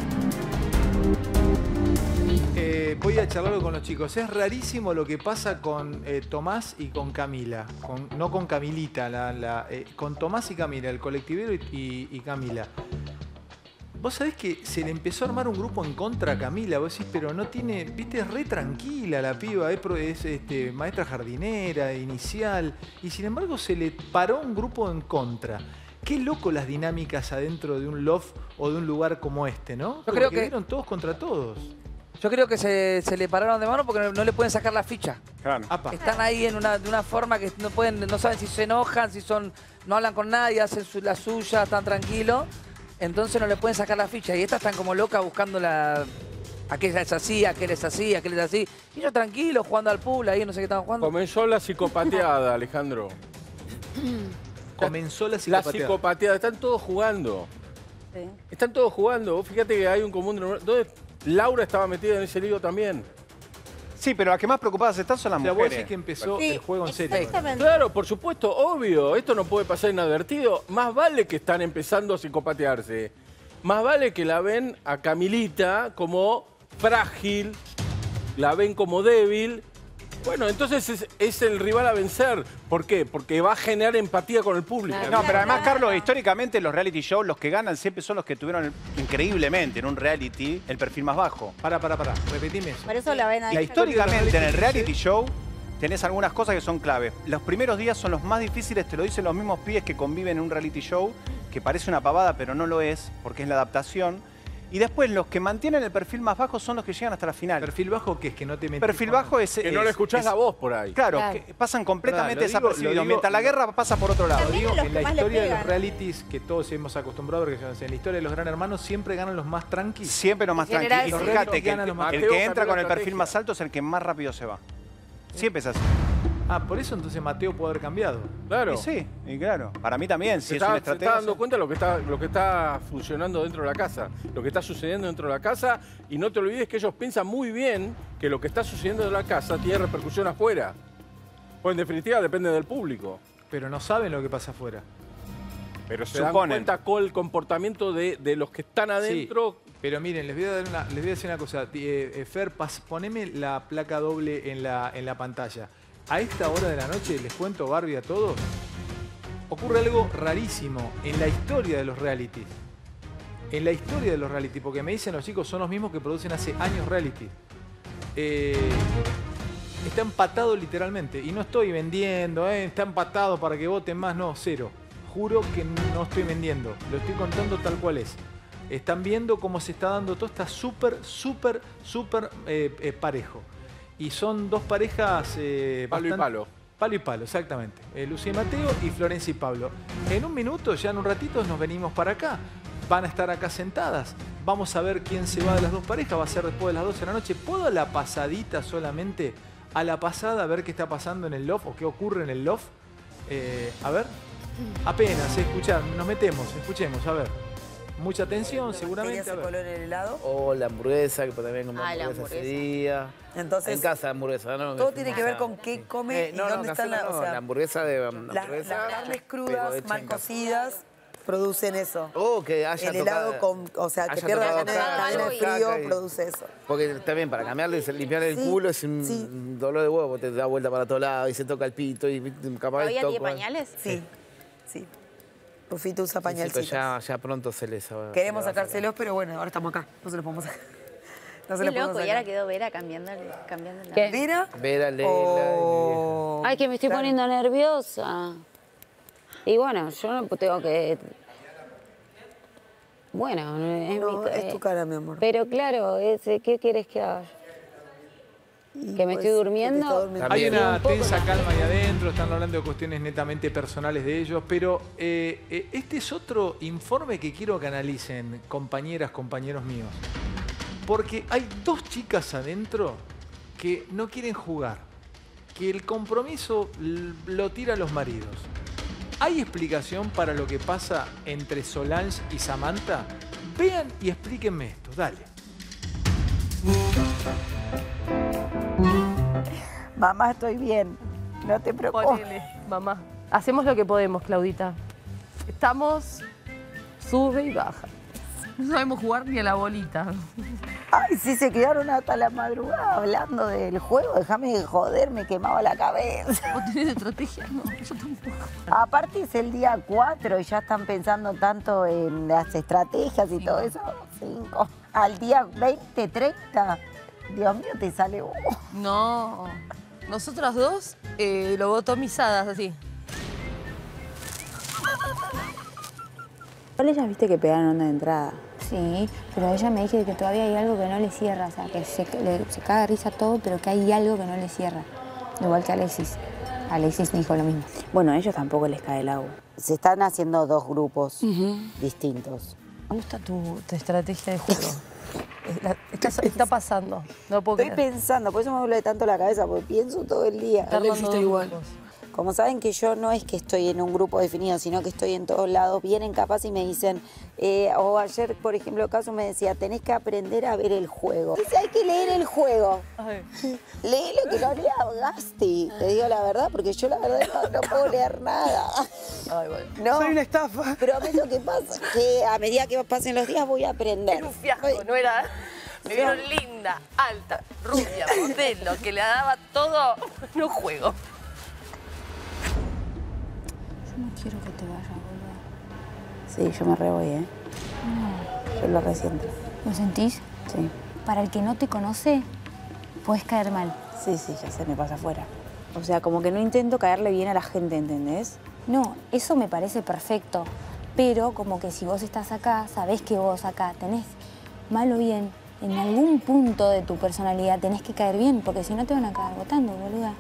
Eh, voy a charlarlo con los chicos. Es rarísimo lo que pasa con eh, Tomás y con Camila. Con, no con Camilita, la, la, eh, con Tomás y Camila, el colectivero y, y- y Camila. Vos sabés que se le empezó a armar un grupo en contra a Camila. Vos decís, pero no tiene... Viste, es re tranquila la piba. Es, es este, maestra jardinera, inicial. Y sin embargo se le paró un grupo en contra. Qué loco las dinámicas adentro de un loft o de un lugar como este, ¿no? Yo Porque creo que... vieron todos contra todos. Yo creo que se, se le pararon de mano porque no, no le pueden sacar la ficha. Claro. Están ahí en una, de una forma que no pueden, no saben si se enojan, si son, no hablan con nadie, hacen su, la suya, están tranquilos. Entonces no le pueden sacar la ficha. Y estas están como locas buscando la... Aquella es así, aquel es así, aquel es así. Y ellos tranquilos, jugando al pool, ahí no sé qué estaban jugando. Comenzó la psicopateada, Alejandro. Comenzó la psicopateada. La psicopateada. Están todos jugando. Sí. Están todos jugando. Vos fíjate que hay un común denominador. ¿Dónde Laura estaba metida en ese lío también? Sí, pero las que más preocupadas están son las Te voy a mujeres. decir que empezó Sí, el juego en serio. Claro, por supuesto, obvio. Esto no puede pasar inadvertido. Más vale que están empezando a psicopatearse. Más vale que la ven a Camilita como frágil, la ven como débil. Bueno, entonces es, es el rival a vencer. ¿Por qué? Porque va a generar empatía con el público. No, pero además, Carlos, históricamente los reality shows, los que ganan siempre son los que tuvieron increíblemente en un reality el perfil más bajo. Pará, pará, pará. Repetime eso. Por eso la ven ahí. La históricamente en el reality show tenés algunas cosas que son claves. Los primeros días son los más difíciles, te lo dicen los mismos pibes que conviven en un reality show, que parece una pavada, pero no lo es, porque es la adaptación. Y después los que mantienen el perfil más bajo son los que llegan hasta la final. ¿Perfil bajo qué es? Que no te metes. Perfil bajo es... Que no es- le escuchás es- la voz por ahí. Claro, Claro. que pasan completamente Verdad, lo digo- desapercibidos. lo digo- Mientras la guerra pasa por otro lado. Lo digo, los en que la más le historia de los pegan. realities que todos hemos acostumbrado, porque en la historia de los Gran Hermanos siempre ganan los más tranquilos. Siempre los más tranquilos. Y Los fíjate realities que el, ganan que- los más el tranquilos. que entra con el perfil más alto es el que más rápido se va. Siempre es así. Ah, por eso entonces Mateo puede haber cambiado. Claro. Y sí, y claro. Para mí también, si Se es está, una se está estrategia. dando cuenta de lo que está, lo que está funcionando dentro de la casa, lo que está sucediendo dentro de la casa, y no te olvides que ellos piensan muy bien que lo que está sucediendo en la casa tiene repercusión afuera. Pues en definitiva depende del público. Pero no saben lo que pasa afuera. Pero se Suponen. dan cuenta con el comportamiento de, de los que están adentro. Sí, pero miren, les voy a dar una, les voy a decir una cosa. Eh, eh, Fer, pas- poneme la placa doble en la, en la pantalla. A esta hora de la noche, les cuento, Barbie, a todos, ocurre algo rarísimo en la historia de los realities. En la historia de los realities, porque me dicen los chicos, son los mismos que producen hace años reality. Eh, está empatado literalmente. Y no estoy vendiendo, eh, está empatado para que voten más, no, cero. Juro que no estoy vendiendo, lo estoy contando tal cual es. Están viendo cómo se está dando todo, está súper, súper, súper eh, eh, parejo. Y son dos parejas... eh, Palo y bastante- palo. Palo y palo, exactamente. Eh, Lucía y Mateo y Florencia y Pablo. En un minuto, ya en un ratito, nos venimos para acá. Van a estar acá sentadas. Vamos a ver quién se va de las dos parejas. Va a ser después de las doce de la noche. ¿Puedo a la pasadita solamente? A la pasada, a ver qué está pasando en el loft o qué ocurre en el loft. Eh, a ver. Apenas, eh, escuchar. Nos metemos, escuchemos, a ver. Mucha atención, seguramente. ese A ver. color en el helado? O la hamburguesa, que también como Ah, la hamburguesa ese hamburguesa. día. Entonces, en casa hamburguesa, ¿no? todo tiene que ver con qué come Eh, y no, no, dónde están casera las... no, o sea, la hamburguesa de la las, hamburguesa, las carnes pero crudas, hecha mal en casa. cocidas, producen eso. O que haya El helado tocado- con... O sea, que haya pierda tocado cadena, caca, cadena de caca frío, y- produce eso. Porque también para cambiarle, limpiar el Sí, culo es un sí. dolor de huevo, te da vuelta para todos lados y se toca el pito y capaz ¿Todavía toco- tiene pañales? Sí, sí. Rufito usa Sí, sí, pero pañalcitos. ya, ya pronto se les va- Queremos se le va a sacárselos, pero bueno, ahora estamos acá. No se los podemos sacar. No se Qué los podemos loco, y ahora sacar. quedó Vera cambiándole, cambiándole. ¿Qué? ¿Vera? sacar. Vera, Leila, o- Ay, que me estoy Claro. poniendo nerviosa. Y bueno, yo no tengo que... Bueno, es, No, mi... ca- es tu cara, mi amor. Pero claro, es, ¿qué quieres que haga? Y ¿Que me pues, estoy que durmiendo? te está durmiendo. Hay una Un poco, tensa ¿no? calma ahí adentro, están hablando de cuestiones netamente personales de ellos, pero eh, eh, este es otro informe que quiero que analicen, compañeras, compañeros míos. Porque hay dos chicas adentro que no quieren jugar, que el compromiso l- lo tiran los maridos. ¿Hay explicación para lo que pasa entre Solange y Samantha? Vean y explíquenme esto, dale. Mamá, estoy bien. No te preocupes. Ponele, mamá. Hacemos lo que podemos, Claudita. Estamos, sube y baja. No sabemos jugar ni a la bolita. Ay, sí, se quedaron hasta la madrugada hablando del juego. Déjame de joder, me quemaba la cabeza. ¿Vos tenés estrategia? No, yo tampoco. Aparte es el día cuatro y ya están pensando tanto en las estrategias y todo eso. Cinco. Al día veinte, treinta. Dios mío, te sale vos. No. Nosotras dos, eh, lobotomizadas, así. Igual ellas viste que pegaron onda de entrada. Sí, pero ella me dice que todavía hay algo que no le cierra, o sea, que se, le, se caga de risa todo, pero que hay algo que no le cierra. Igual que Alexis. Alexis me dijo lo mismo. Bueno, a ellos tampoco les cae el agua. Se están haciendo dos grupos distintos. Me gusta tu, tu estrategia de juego. Está, está pasando, no puedo Estoy creer. pensando, por eso me duele tanto la cabeza, porque pienso todo el día. Alexis está igual. Como saben que yo no es que estoy en un grupo definido, sino que estoy en todos lados, vienen capaz y me dicen, eh, o ayer, por ejemplo, Casu me decía, tenés que aprender a ver el juego. Dice, hay que leer el juego. Lee lo que no lea Gasti. Te digo la verdad, porque yo la verdad no, no puedo leer nada. Ay, bueno. No, Soy una estafa. pero a mí lo que pasa que a medida que pasen los días voy a aprender. Era un fiasco, no era... Me vieron linda, alta, rubia, modelo, que le daba todo. No juego. Yo no quiero que te vayas, boludo. Sí, yo me re voy, ¿eh? No. Yo lo resiento. ¿Lo sentís? Sí. Para el que no te conoce, puedes caer mal. Sí, sí, ya se me pasa afuera. O sea, como que no intento caerle bien a la gente, ¿entendés? No, eso me parece perfecto. Pero como que si vos estás acá, sabés que vos acá tenés mal o bien, en algún punto de tu personalidad tenés que caer bien, porque si no te van a acabar votando, boluda.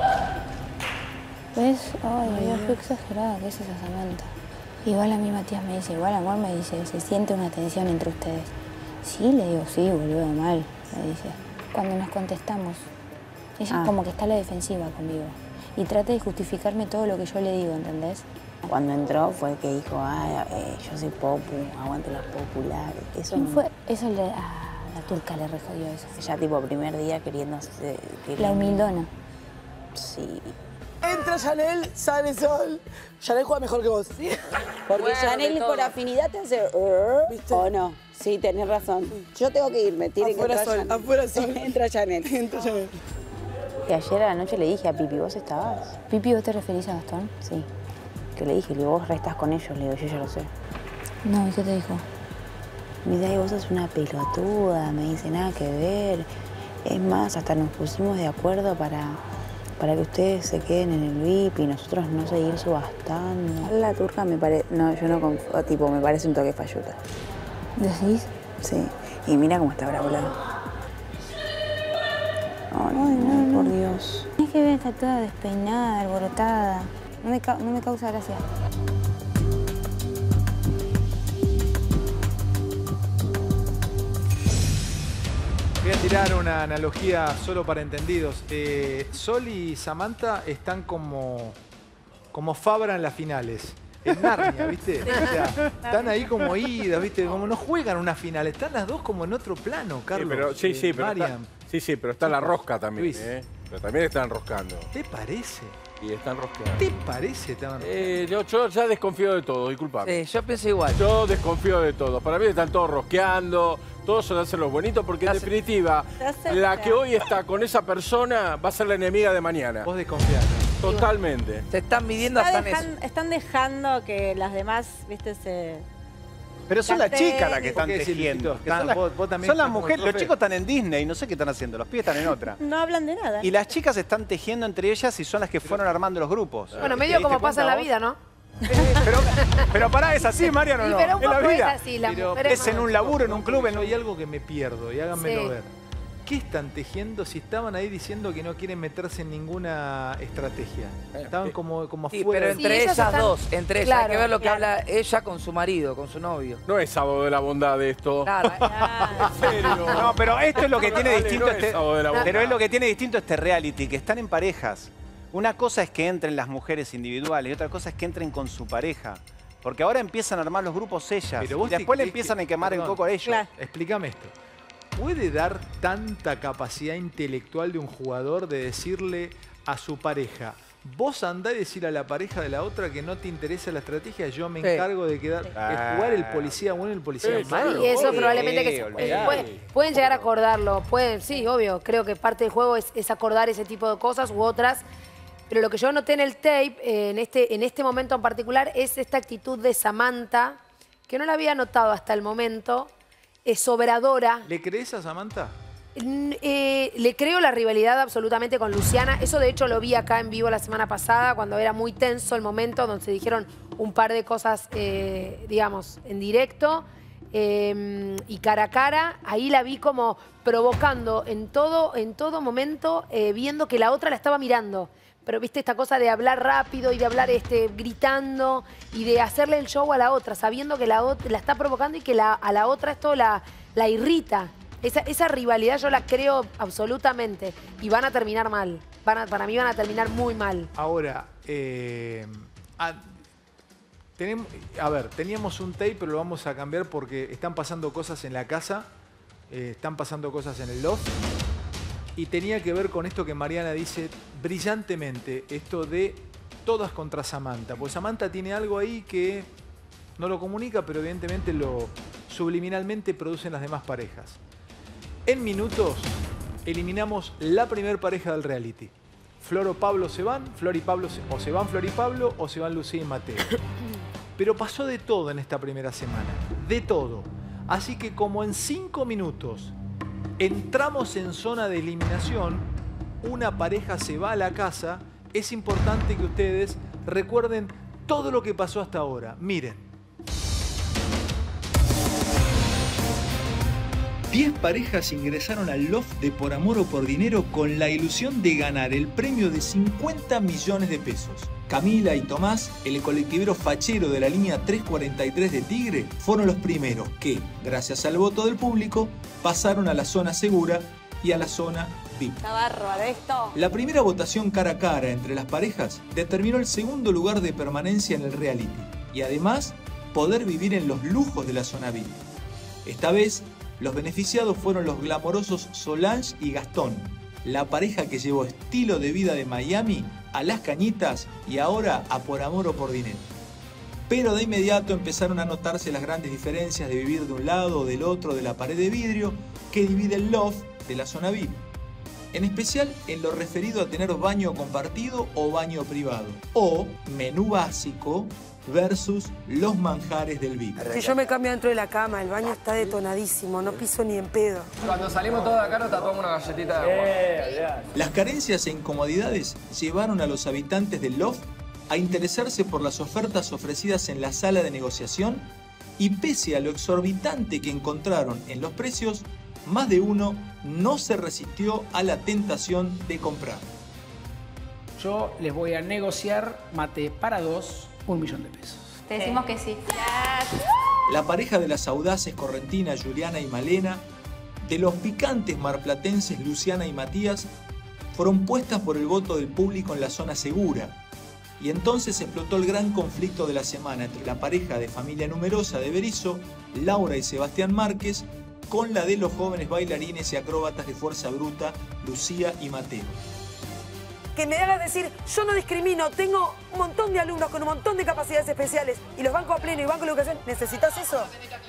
¿Ves? Ay, Dios, qué exagerada que es esa Samantha. Igual a mí Matías me dice, igual amor me dice, se siente una tensión entre ustedes. Sí, le digo, sí, boludo, mal, me dice. Cuando nos contestamos, ella Ah. como que está a la defensiva conmigo. Y trata de justificarme todo lo que yo le digo, ¿entendés? Cuando entró fue que dijo, ah, eh, yo soy popu, aguante los populares. Eso ¿Quién no- fue? Eso le... Ah, la turca le rejodió eso. Ya tipo primer día queriendo... hacer- queriendo- La humildona. Sí. Entra Chanel, sale Sol. Chanel juega mejor que vos. Porque Bueno, Chanel de por todo. afinidad te hace... "Uh", ¿o no? Sí, tenés razón. Yo tengo que irme, tiene Afuera que entrar Sol, Chanel. afuera Sol. Entra Chanel. Entra Chanel. Y ayer a la noche le dije a Pipi, ¿vos estabas? Pipi, ¿vos te referís a Gastón? Sí. Que le dije, le digo, vos restas con ellos, le digo, yo ya lo sé. No, ¿y qué te dijo? Me dice, ay, vos sos una pelotuda, me dice, nada que ver. Es más, hasta nos pusimos de acuerdo para, para que ustedes se queden en el V I P y nosotros no seguir subastando. La turca me parece, no, yo no confío, tipo, me parece un toque falluta. ¿Decís? Sí, y mira cómo está bravo la... Ay, no, por Dios. Es que ve, está toda despeinada, alborotada. No me, ca- no me causa gracia. Voy a tirar una analogía solo para entendidos. Eh, Sol y Samantha están como, como Fabra en las finales. En Narnia, ¿viste? O sea, están ahí como idas, ¿viste? Como no juegan una final. Están las dos como en otro plano, Carlos. Sí, pero, sí, sí, eh, pero está, Mariam. sí, sí, pero está la rosca también, Luis. ¿eh? Pero también están enroscando. ¿Te parece? Y están rosqueando. ¿Te parece? Estaban- Eh, yo, yo ya desconfío de todo, disculpame. Sí, yo pienso igual. Yo desconfío de todo. Para mí están todos rosqueando, todos se hacen los bonitos, porque en definitiva, la que hoy está con esa persona va a ser la enemiga de mañana. Vos desconfías. Totalmente. Se están midiendo Está hasta en eso. dejan- están dejando que las demás, viste, se... Pero son las Canten. chicas las que están ¿Por qué decís, tejiendo. Luisito? Que Son son- las, vos- vos también son las estás como mujeres. Los profe. chicos están en Disney, no sé qué están haciendo. Los pibes están en otra. No hablan de nada. Y las chicas están tejiendo entre ellas y son las que fueron armando los grupos. Bueno, ¿Te medio diste como pasa en la cuenta vida, ¿no? Pero, pero pará, es así, Mariano, Sí, no. pero un Es la poco es vida. así, las Pero mujeres es en no- un laburo, en un club, en Yo un... hay algo que me pierdo y háganmelo Sí. ver. ¿Qué están tejiendo si estaban ahí diciendo que no quieren meterse en ninguna estrategia? Estaban como, como Sí, afuera. pero del- entre Sí, ellas ellas están- dos, entre ellas. Claro, Hay que ver lo que claro. habla ella con su marido, con su novio. No es sábado de la bondad de esto. Claro, ¿eh? En serio. No, pero esto es lo que tiene Dale, distinto no es este, sábado de la bondad. pero es lo que tiene distinto este reality, que están en parejas. Una cosa es que entren las mujeres individuales y otra cosa es que entren con su pareja. Porque ahora empiezan a armar los grupos ellas Pero y vos te después le crees empiezan que- a quemar el perdón, coco a ellos. Explícame esto. ¿Puede dar tanta capacidad intelectual de un jugador de decirle a su pareja, Vos andá y decir a la pareja de la otra que no te interesa la estrategia, yo me Sí. encargo de quedar, de jugar el policía bueno y el policía Sí, malo. y eso probablemente que se- olvidate. pueden, pueden llegar a acordarlo, pueden, sí, obvio, creo que parte del juego es, es acordar ese tipo de cosas u otras, pero lo que yo noté en el tape, eh, en, este, en este momento en particular, es esta actitud de Samantha, que no la había notado hasta el momento, es sobradora. ¿Le crees a Samantha? N- eh, le creo la rivalidad absolutamente con Luciana. Eso de hecho lo vi acá en vivo la semana pasada, cuando era muy tenso el momento, donde se dijeron un par de cosas, eh, digamos, en directo eh, y cara a cara. Ahí la vi como provocando en todo, en todo momento, eh, viendo que la otra la estaba mirando. Pero viste esta cosa de hablar rápido y de hablar este, gritando y de hacerle el show a la otra, sabiendo que la, ot- la está provocando y que la, a la otra esto la, la irrita. Esa, esa rivalidad yo la creo absolutamente. Y van a terminar mal. Van a- para mí van a terminar muy mal. Ahora, eh, a, tenem- a ver, teníamos un tape, pero lo vamos a cambiar porque están pasando cosas en la casa, eh, están pasando cosas en el loft. Y tenía que ver con esto que Mariana dice brillantemente, esto de todas contra Samantha. Pues Samantha tiene algo ahí que no lo comunica, pero evidentemente lo subliminalmente producen las demás parejas. En minutos eliminamos la primer pareja del reality. Flor o Pablo se van, Flor y Pablo se, o se van Flor y Pablo o se van Lucía y Mateo. Pero pasó de todo en esta primera semana, de todo. Así que como en cinco minutos entramos en zona de eliminación, una pareja se va a la casa, es importante que ustedes recuerden todo lo que pasó hasta ahora. Miren. diez parejas ingresaron al loft de Por Amor o Por Dinero con la ilusión de ganar el premio de cincuenta millones de pesos. Camila y Tomás, el colectivero fachero de la línea trescientos cuarenta y tres de Tigre, fueron los primeros que, gracias al voto del público, pasaron a la zona segura y a la zona V I P. Está bárbaro esto. La primera votación cara a cara entre las parejas determinó el segundo lugar de permanencia en el reality y además poder vivir en los lujos de la zona V I P. Esta vez, los beneficiados fueron los glamorosos Solange y Gastón, la pareja que llevó estilo de vida de Miami a Las Cañitas y ahora a Por Amor o Por Dinero. Pero de inmediato empezaron a notarse las grandes diferencias de vivir de un lado o del otro de la pared de vidrio que divide el loft de la zona V I P. En especial en lo referido a tener baño compartido o baño privado, o menú básico versus los manjares del V I P. Si yo me cambio dentro de la cama, el baño está detonadísimo, no piso ni en pedo. Cuando salimos todos de acá nos tatuamos una galletita de agua. Las carencias e incomodidades llevaron a los habitantes del loft a interesarse por las ofertas ofrecidas en la sala de negociación y pese a lo exorbitante que encontraron en los precios, más de uno no se resistió a la tentación de comprar. Yo les voy a negociar mate para dos, un millón de pesos. Te decimos que sí. La pareja de las audaces Correntina, Juliana y Malena, de los picantes marplatenses Luciana y Matías, fueron puestas por el voto del público en la zona segura. Y entonces explotó el gran conflicto de la semana entre la pareja de familia numerosa de Berizo, Laura y Sebastián Márquez, con la de los jóvenes bailarines y acróbatas de Fuerza Bruta, Lucía y Mateo. Que me hagas decir, yo no discrimino, tengo un montón de alumnos con un montón de capacidades especiales y los banco a pleno y banco de educación. ¿Necesitas eso?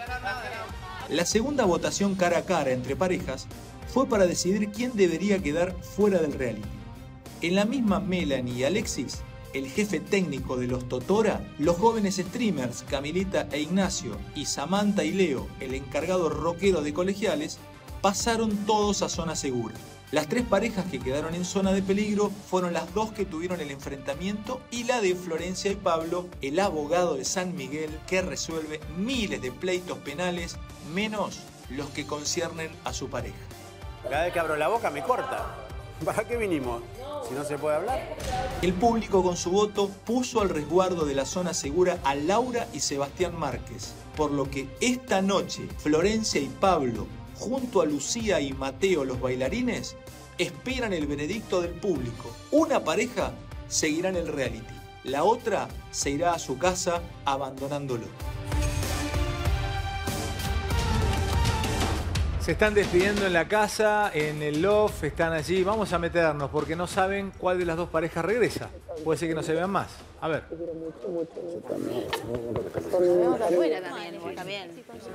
La segunda votación cara a cara entre parejas fue para decidir quién debería quedar fuera del reality. En la misma Melanie y Alexis, el jefe técnico de los Totora, los jóvenes streamers Camilita e Ignacio y Samantha y Leo, el encargado rockero de colegiales, pasaron todos a zona segura. Las tres parejas que quedaron en zona de peligro fueron las dos que tuvieron el enfrentamiento y la de Florencia y Pablo, el abogado de San Miguel que resuelve miles de pleitos penales, menos los que conciernen a su pareja. Cada vez que abro la boca me corta. ¿Para qué vinimos? Si no se puede hablar. El público con su voto puso al resguardo de la zona segura a Laura y Sebastián Márquez, por lo que esta noche Florencia y Pablo, junto a Lucía y Mateo los bailarines, esperan el veredicto del público. Una pareja seguirá en el reality, la otra se irá a su casa abandonándolo. Se están despidiendo en la casa, en el loft, están allí. Vamos a meternos porque no saben cuál de las dos parejas regresa. Puede ser que no se vean más. A ver. Nos vemos afuera también, vos también.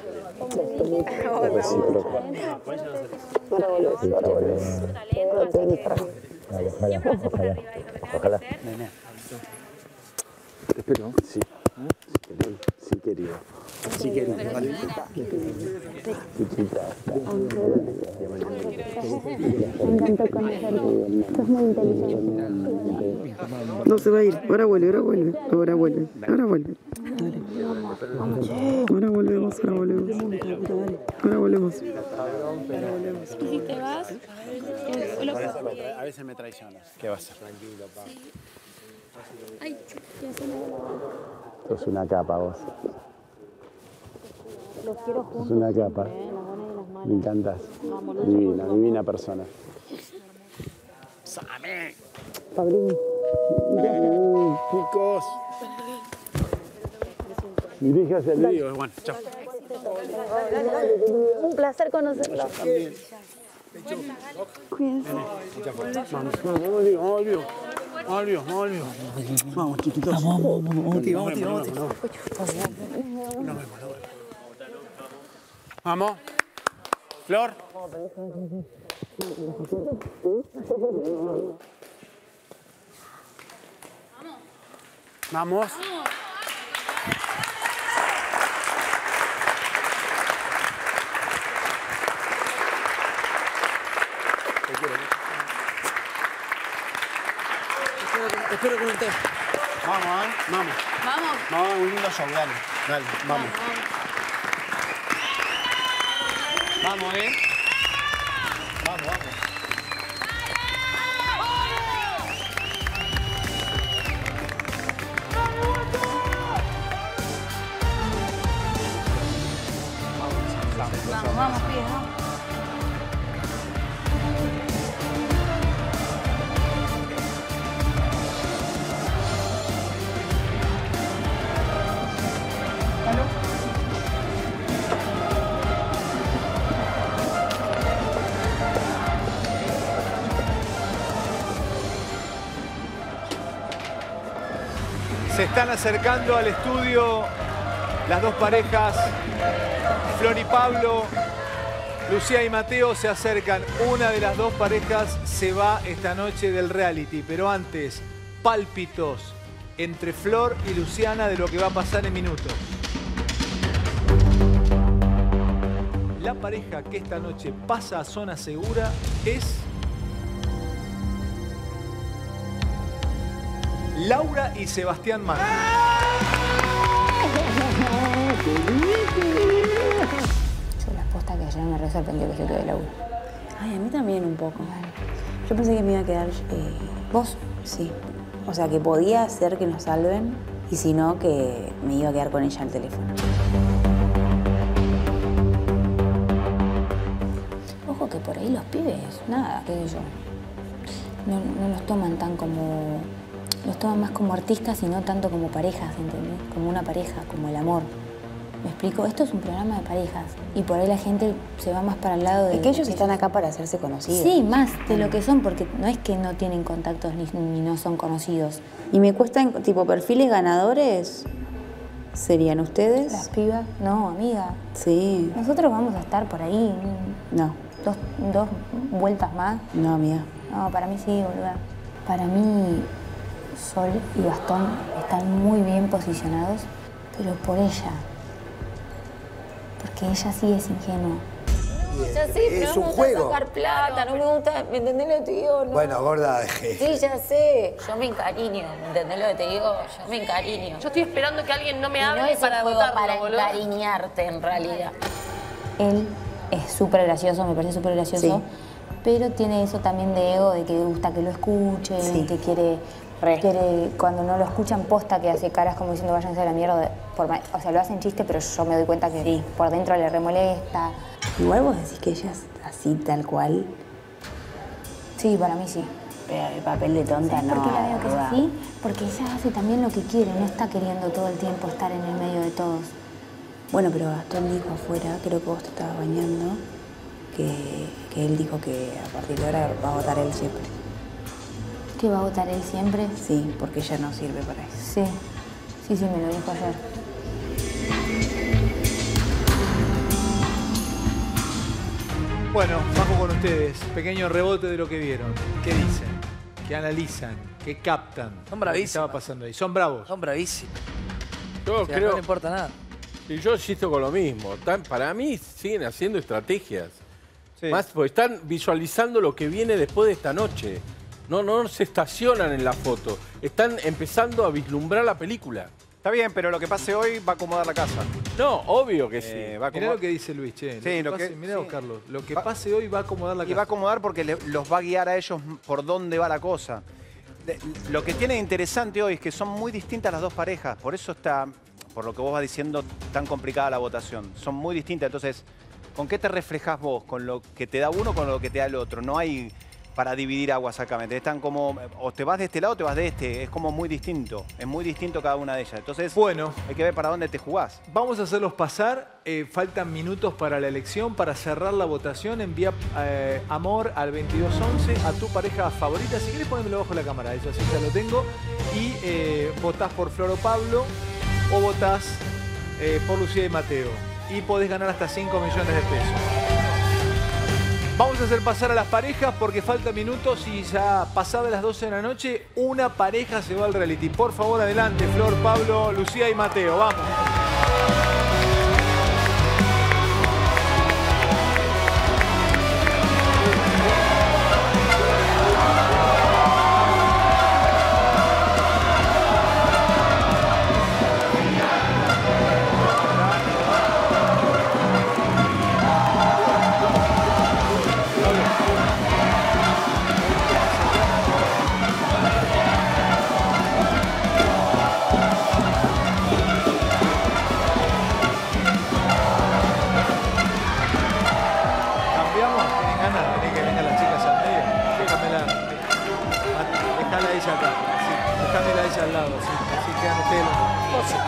Ojalá. Te espero. Sí. Sí, querido. Sí, querido. Me encantó conocerte. Sos muy inteligente. No se va a ir. Ahora vuelve, ahora vuelve. Ahora vuelve. Ahora vuelve. Ahora volvemos, ahora volvemos. Ahora volvemos. ¿Y si te vas? A veces me traicionas. ¿Qué vas a hacer? Tranquilo, pa. Ay, ya se me Sos una capa vos. Los quiero juntos. Sos una capa. Me encantas. Divina, divina persona. ¡Same! Pablín. Chicos. Diríjase al video. Bueno, chao. Un placer conocerlo. Cuídense. Vamos, vamos, Dios, vamos, Dios. Vamos, Dios, vamos, Dios. Vamos, chiquitos. Vamos, vamos, vamos, tío, vamos, tío, vamos, tío. Nos vemos, nos vemos. Vamos. Flor. Vamos. Espero que no esté. Vamos, ¿eh? Vamos. Vamos. Vamos, un lindo show, dale. Dale, vamos. Vamos, ¿eh? Vamos, vamos. Vamos, vamos, pide, vamos. Se están acercando al estudio las dos parejas, Flor y Pablo, Lucía y Mateo se acercan. Una de las dos parejas se va esta noche del reality, pero antes, pálpitos entre Flor y Luciana de lo que va a pasar en minutos. La pareja que esta noche pasa a zona segura es Laura y Sebastián Martí. Yo la posta que ayer me re sorprendió que se quede Laura. Ay, a mí también un poco. Yo pensé que me iba a quedar... Eh, ¿Vos? Sí. O sea, que podía ser que nos salven y si no, que me iba a quedar con ella al teléfono. Ojo que por ahí los pibes, nada, qué sé yo. No, no los toman tan como... Los toman más como artistas y no tanto como parejas, ¿entendés? Como una pareja, como el amor. ¿Me explico? Esto es un programa de parejas y por ahí la gente se va más para el lado de... Es que ellos están acá para hacerse conocidos. Sí, más de lo que son, porque no es que no tienen contactos ni, ni no son conocidos. Y me cuestan, tipo, perfiles ganadores, ¿serían ustedes? ¿Las pibas? No, amiga. Sí. Nosotros vamos a estar por ahí. No. Dos, dos vueltas más. No, amiga. No, para mí sí, boluda. Para mí... Sol y Gastón están muy bien posicionados, pero por ella. Porque ella sí es ingenua. Ya sé, pero Es no un me gusta juego. sacar plata, no me gusta, ¿me entendés lo que te digo? No. Bueno, gorda, dejé. Sí, ya sé. Yo me encariño, ¿me entendés lo que te digo? Yo me encariño. Yo estoy esperando que alguien no me Y hable no es para un juego votarlo, para boludo. encariñarte, en realidad. Él es súper gracioso, me parece súper gracioso, Sí. pero tiene eso también de ego, de que le gusta que lo escuchen, Sí. que quiere... Quiere, cuando no lo escuchan posta, que hace caras como diciendo váyanse a la mierda. Por, ma- o sea, lo hacen chiste, pero yo me doy cuenta que sí, por dentro le remolesta. Igual vos decís que ella es así, tal cual. Sí, para mí sí. Pero el papel de tonta ¿Sabes no. por qué la veo que es boluda. así? Porque ella hace también lo que quiere, no está queriendo todo el tiempo estar en el medio de todos. Bueno, pero Gastón dijo afuera, creo que vos te estabas bañando, que, que él dijo que a partir de ahora va a votar él siempre. ¿Que va a votar él siempre? Sí, porque ella no sirve para eso. Sí, sí, sí, me lo dijo ayer. Bueno, bajo con ustedes. Pequeño rebote de lo que vieron. ¿Qué dicen? ¿Qué analizan? ¿Qué captan? Son bravísimos. ¿Qué estaba pasando ahí? Son bravos. Son bravísimos. Yo O sea, creo... no le importa nada. Y yo insisto con lo mismo. Están- para mí siguen haciendo estrategias. Más, porque están visualizando lo que viene después de esta noche. No, no se estacionan en la foto. Están empezando a vislumbrar la película. Está bien, pero lo que pase hoy va a acomodar la casa. No, obvio que sí. Eh, va a Mirá acomodar- lo que dice Luis, che. Sí, lo lo que que- pase, mirá sí. vos, Carlos. Lo que Va- pase hoy va a acomodar la Y casa. va a acomodar porque le- los va a guiar a ellos por dónde va la cosa. De- lo que tiene interesante hoy es que son muy distintas las dos parejas. Por eso está, por lo que vos vas diciendo, tan complicada la votación. Son muy distintas. Entonces, ¿con qué te reflejás vos? ¿Con lo que te da uno o con lo que te da el otro? No hay para dividir aguas acá. ¿Me entendés? Están como, o te vas de este lado o te vas de este. Es como muy distinto. Es muy distinto cada una de ellas. Entonces, bueno, hay que ver para dónde te jugás. Vamos a hacerlos pasar. Eh, faltan minutos para la elección. Para cerrar la votación, envía eh, amor al veintidós once a tu pareja favorita. Si quieres, ponémelo bajo la cámara. Eso así ya lo tengo. Y eh, votás por Flor o Pablo o votás eh, por Lucía y Mateo. Y podés ganar hasta cinco millones de pesos. Vamos a hacer pasar a las parejas porque faltan minutos y ya pasadas las doce de la noche, una pareja se va al reality. Por favor, adelante, Flor, Pablo, Lucía y Mateo. Vamos. Cambiamos, tienen ganas, tienen que vengan las chicas al medio. Déjamela. Déjala a ella acá. Sí, déjamela a ella al lado. Así, así quedan ustedes los dos.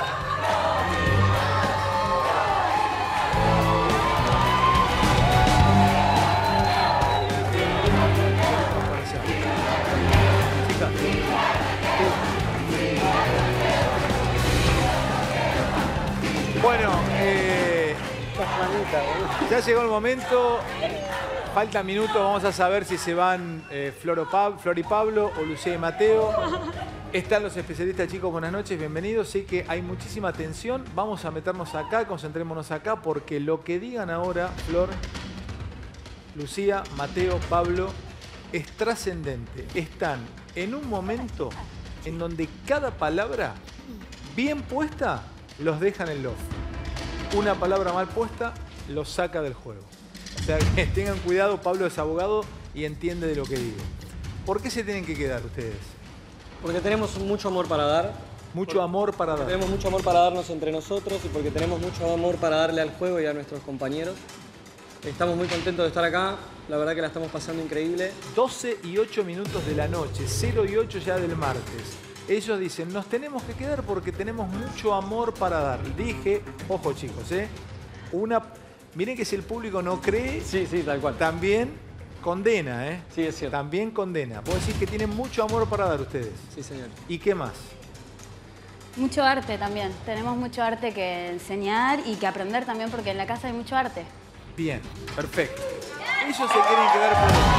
Bueno, eh, ya llegó el momento. Falta minutos, vamos a saber si se van eh, Flor, o Pab- Flor y Pablo o Lucía y Mateo. Están los especialistas, chicos, buenas noches, bienvenidos. Sé que hay muchísima tensión. Vamos a meternos acá, concentrémonos acá, porque lo que digan ahora, Flor, Lucía, Mateo, Pablo, es trascendente. Están en un momento en donde cada palabra bien puesta los deja en el loft. Una palabra mal puesta los saca del juego. O sea, que tengan cuidado, Pablo es abogado y entiende de lo que digo. ¿Por qué se tienen que quedar ustedes? Porque tenemos mucho amor para dar. Mucho amor para dar. Tenemos mucho amor para darnos entre nosotros y porque tenemos mucho amor para darle al juego y a nuestros compañeros. Estamos muy contentos de estar acá. La verdad que la estamos pasando increíble. doce y ocho minutos de la noche, cero y ocho ya del martes. Ellos dicen, nos tenemos que quedar porque tenemos mucho amor para dar. Dije, ojo chicos, ¿eh? Una, miren que si el público no cree, sí, sí, tal cual. También condena, ¿eh? Sí, es cierto. También condena. Puedo decir que tienen mucho amor para dar ustedes. Sí, señor. ¿Y qué más? Mucho arte también. Tenemos mucho arte que enseñar y que aprender también porque en la casa hay mucho arte. Bien, perfecto. Ellos se quieren quedar por eso.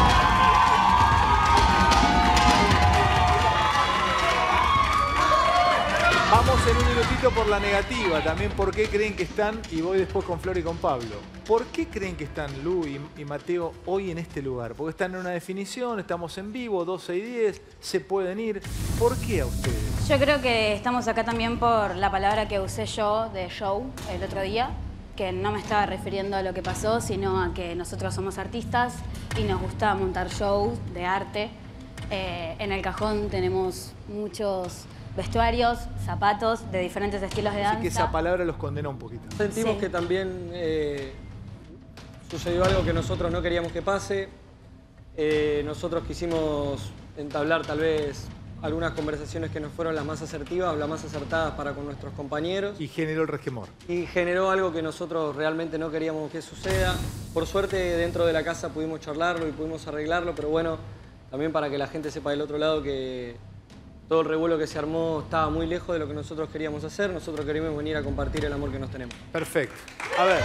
Vamos en un minutito por la negativa, también por qué creen que están, y voy después con Flor y con Pablo. ¿Por qué creen que están Lu y, y Mateo hoy en este lugar? Porque están en una definición, estamos en vivo, doce y diez, se pueden ir. ¿Por qué a ustedes? Yo creo que estamos acá también por la palabra que usé yo de show el otro día, que no me estaba refiriendo a lo que pasó, sino a que nosotros somos artistas y nos gusta montar shows de arte. Eh, en el cajón tenemos muchos vestuarios, zapatos de diferentes estilos de danza. Así que esa palabra los condena un poquito. Sentimos Sí. que también eh, sucedió algo que nosotros no queríamos que pase. Eh, nosotros quisimos entablar tal vez algunas conversaciones que no fueron las más asertivas o las más acertadas para con nuestros compañeros. Y generó el resquemor. Y generó algo que nosotros realmente no queríamos que suceda. Por suerte, dentro de la casa pudimos charlarlo y pudimos arreglarlo, pero bueno, también para que la gente sepa del otro lado que todo el revuelo que se armó estaba muy lejos de lo que nosotros queríamos hacer. Nosotros queríamos venir a compartir el amor que nos tenemos. Perfecto. A ver.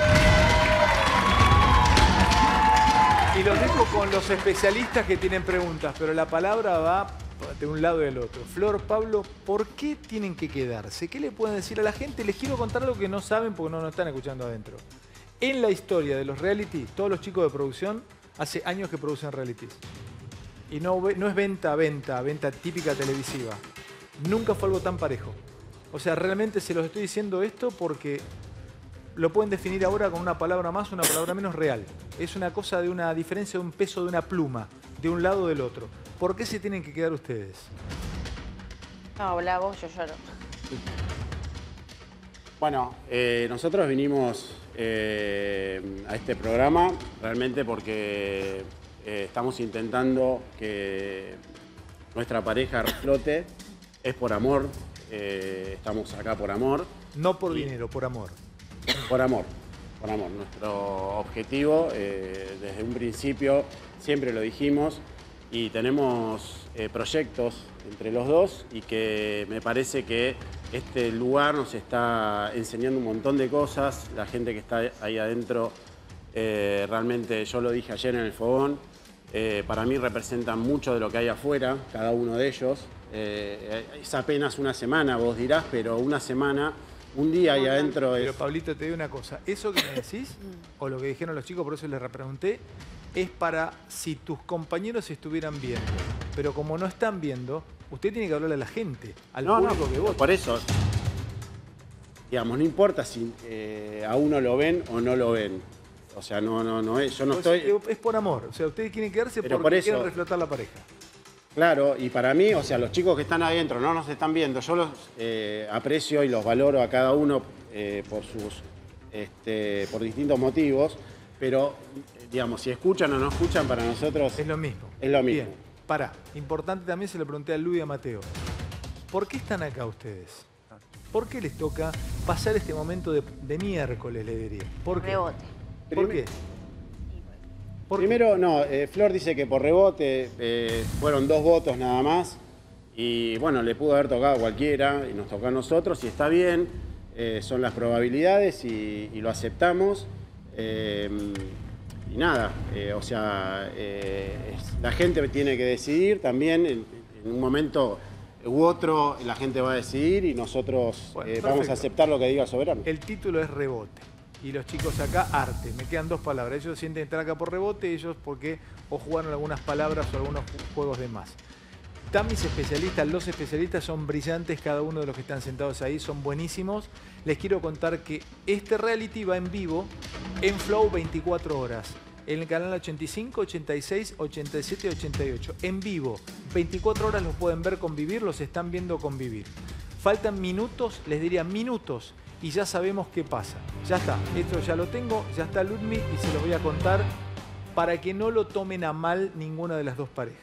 Y los dejo con los especialistas que tienen preguntas, pero la palabra va de un lado y del otro. Flor, Pablo, ¿por qué tienen que quedarse? ¿Qué le pueden decir a la gente? Les quiero contar algo que no saben porque no nos están escuchando adentro. En la historia de los reality, todos los chicos de producción hace años que producen realities. Y no, no es venta, venta, venta típica televisiva. Nunca fue algo tan parejo. O sea, realmente se los estoy diciendo esto porque lo pueden definir ahora con una palabra más, una palabra menos real. Es una cosa de una diferencia de un peso de una pluma, de un lado o del otro. ¿Por qué se tienen que quedar ustedes? No, habla vos, yo lloro. Bueno, eh, nosotros vinimos eh, a este programa realmente porque eh, estamos intentando que nuestra pareja reflote. Es por amor, eh, estamos acá por amor. No por dinero, por amor. Por amor, por amor. Nuestro objetivo, eh, desde un principio, siempre lo dijimos, y tenemos eh, proyectos entre los dos y que me parece que este lugar nos está enseñando un montón de cosas. La gente que está ahí adentro, eh, realmente, yo lo dije ayer en el fogón, eh, para mí representan mucho de lo que hay afuera, cada uno de ellos. Eh, es apenas una semana, vos dirás, pero una semana, un día ahí adentro es... Pero Pablito, te digo una cosa, eso que me decís, o lo que dijeron los chicos, por eso les repregunté, es para si tus compañeros estuvieran viendo. Pero como no están viendo, usted tiene que hablarle a la gente, al no, público no, que vota. Por eso, digamos, no importa si eh, a uno lo ven o no lo ven. O sea, no, no, no es, yo no Pues, estoy... Es por amor, o sea, ustedes quieren quedarse Pero porque por eso- quieren reflotar la pareja. Claro, y para mí, o sea, los chicos que están adentro no nos están viendo, yo los eh, aprecio y los valoro a cada uno eh, por sus, este, por distintos motivos, pero, digamos, si escuchan o no escuchan, para nosotros... Es lo mismo. Es lo mismo. Bien, pará. Importante también, se lo pregunté a Luis y a Mateo. ¿Por qué están acá ustedes? ¿Por qué les toca pasar este momento de, de miércoles, le diría? ¿Por qué? Rebote. ¿Por qué? Primero, no, eh, Flor dice que por rebote eh, fueron dos votos nada más y bueno, le pudo haber tocado a cualquiera y nos tocó a nosotros y está bien, eh, son las probabilidades y, y lo aceptamos. Eh, y nada, eh, o sea, eh, es- la gente tiene que decidir también, en, en un momento u otro la gente va a decidir y nosotros Bueno, eh, perfecto. vamos a aceptar lo que diga el soberano. El título es rebote. Y los chicos acá, arte. Me quedan dos palabras. Ellos sienten estar acá por rebote, ellos porque o jugaron algunas palabras o algunos ju- juegos de más. Están mis especialistas, los especialistas son brillantes, cada uno de los que están sentados ahí son buenísimos. Les quiero contar que este reality va en vivo en Flow veinticuatro horas. En el canal ochenta y cinco, ochenta y seis, ochenta y siete y ochenta y ocho. En vivo, veinticuatro horas los pueden ver convivir, los están viendo convivir. Faltan minutos, les diría minutos, y ya sabemos qué pasa. Ya está, esto ya lo tengo, ya está Ludmi y se los voy a contar para que no lo tomen a mal ninguna de las dos parejas.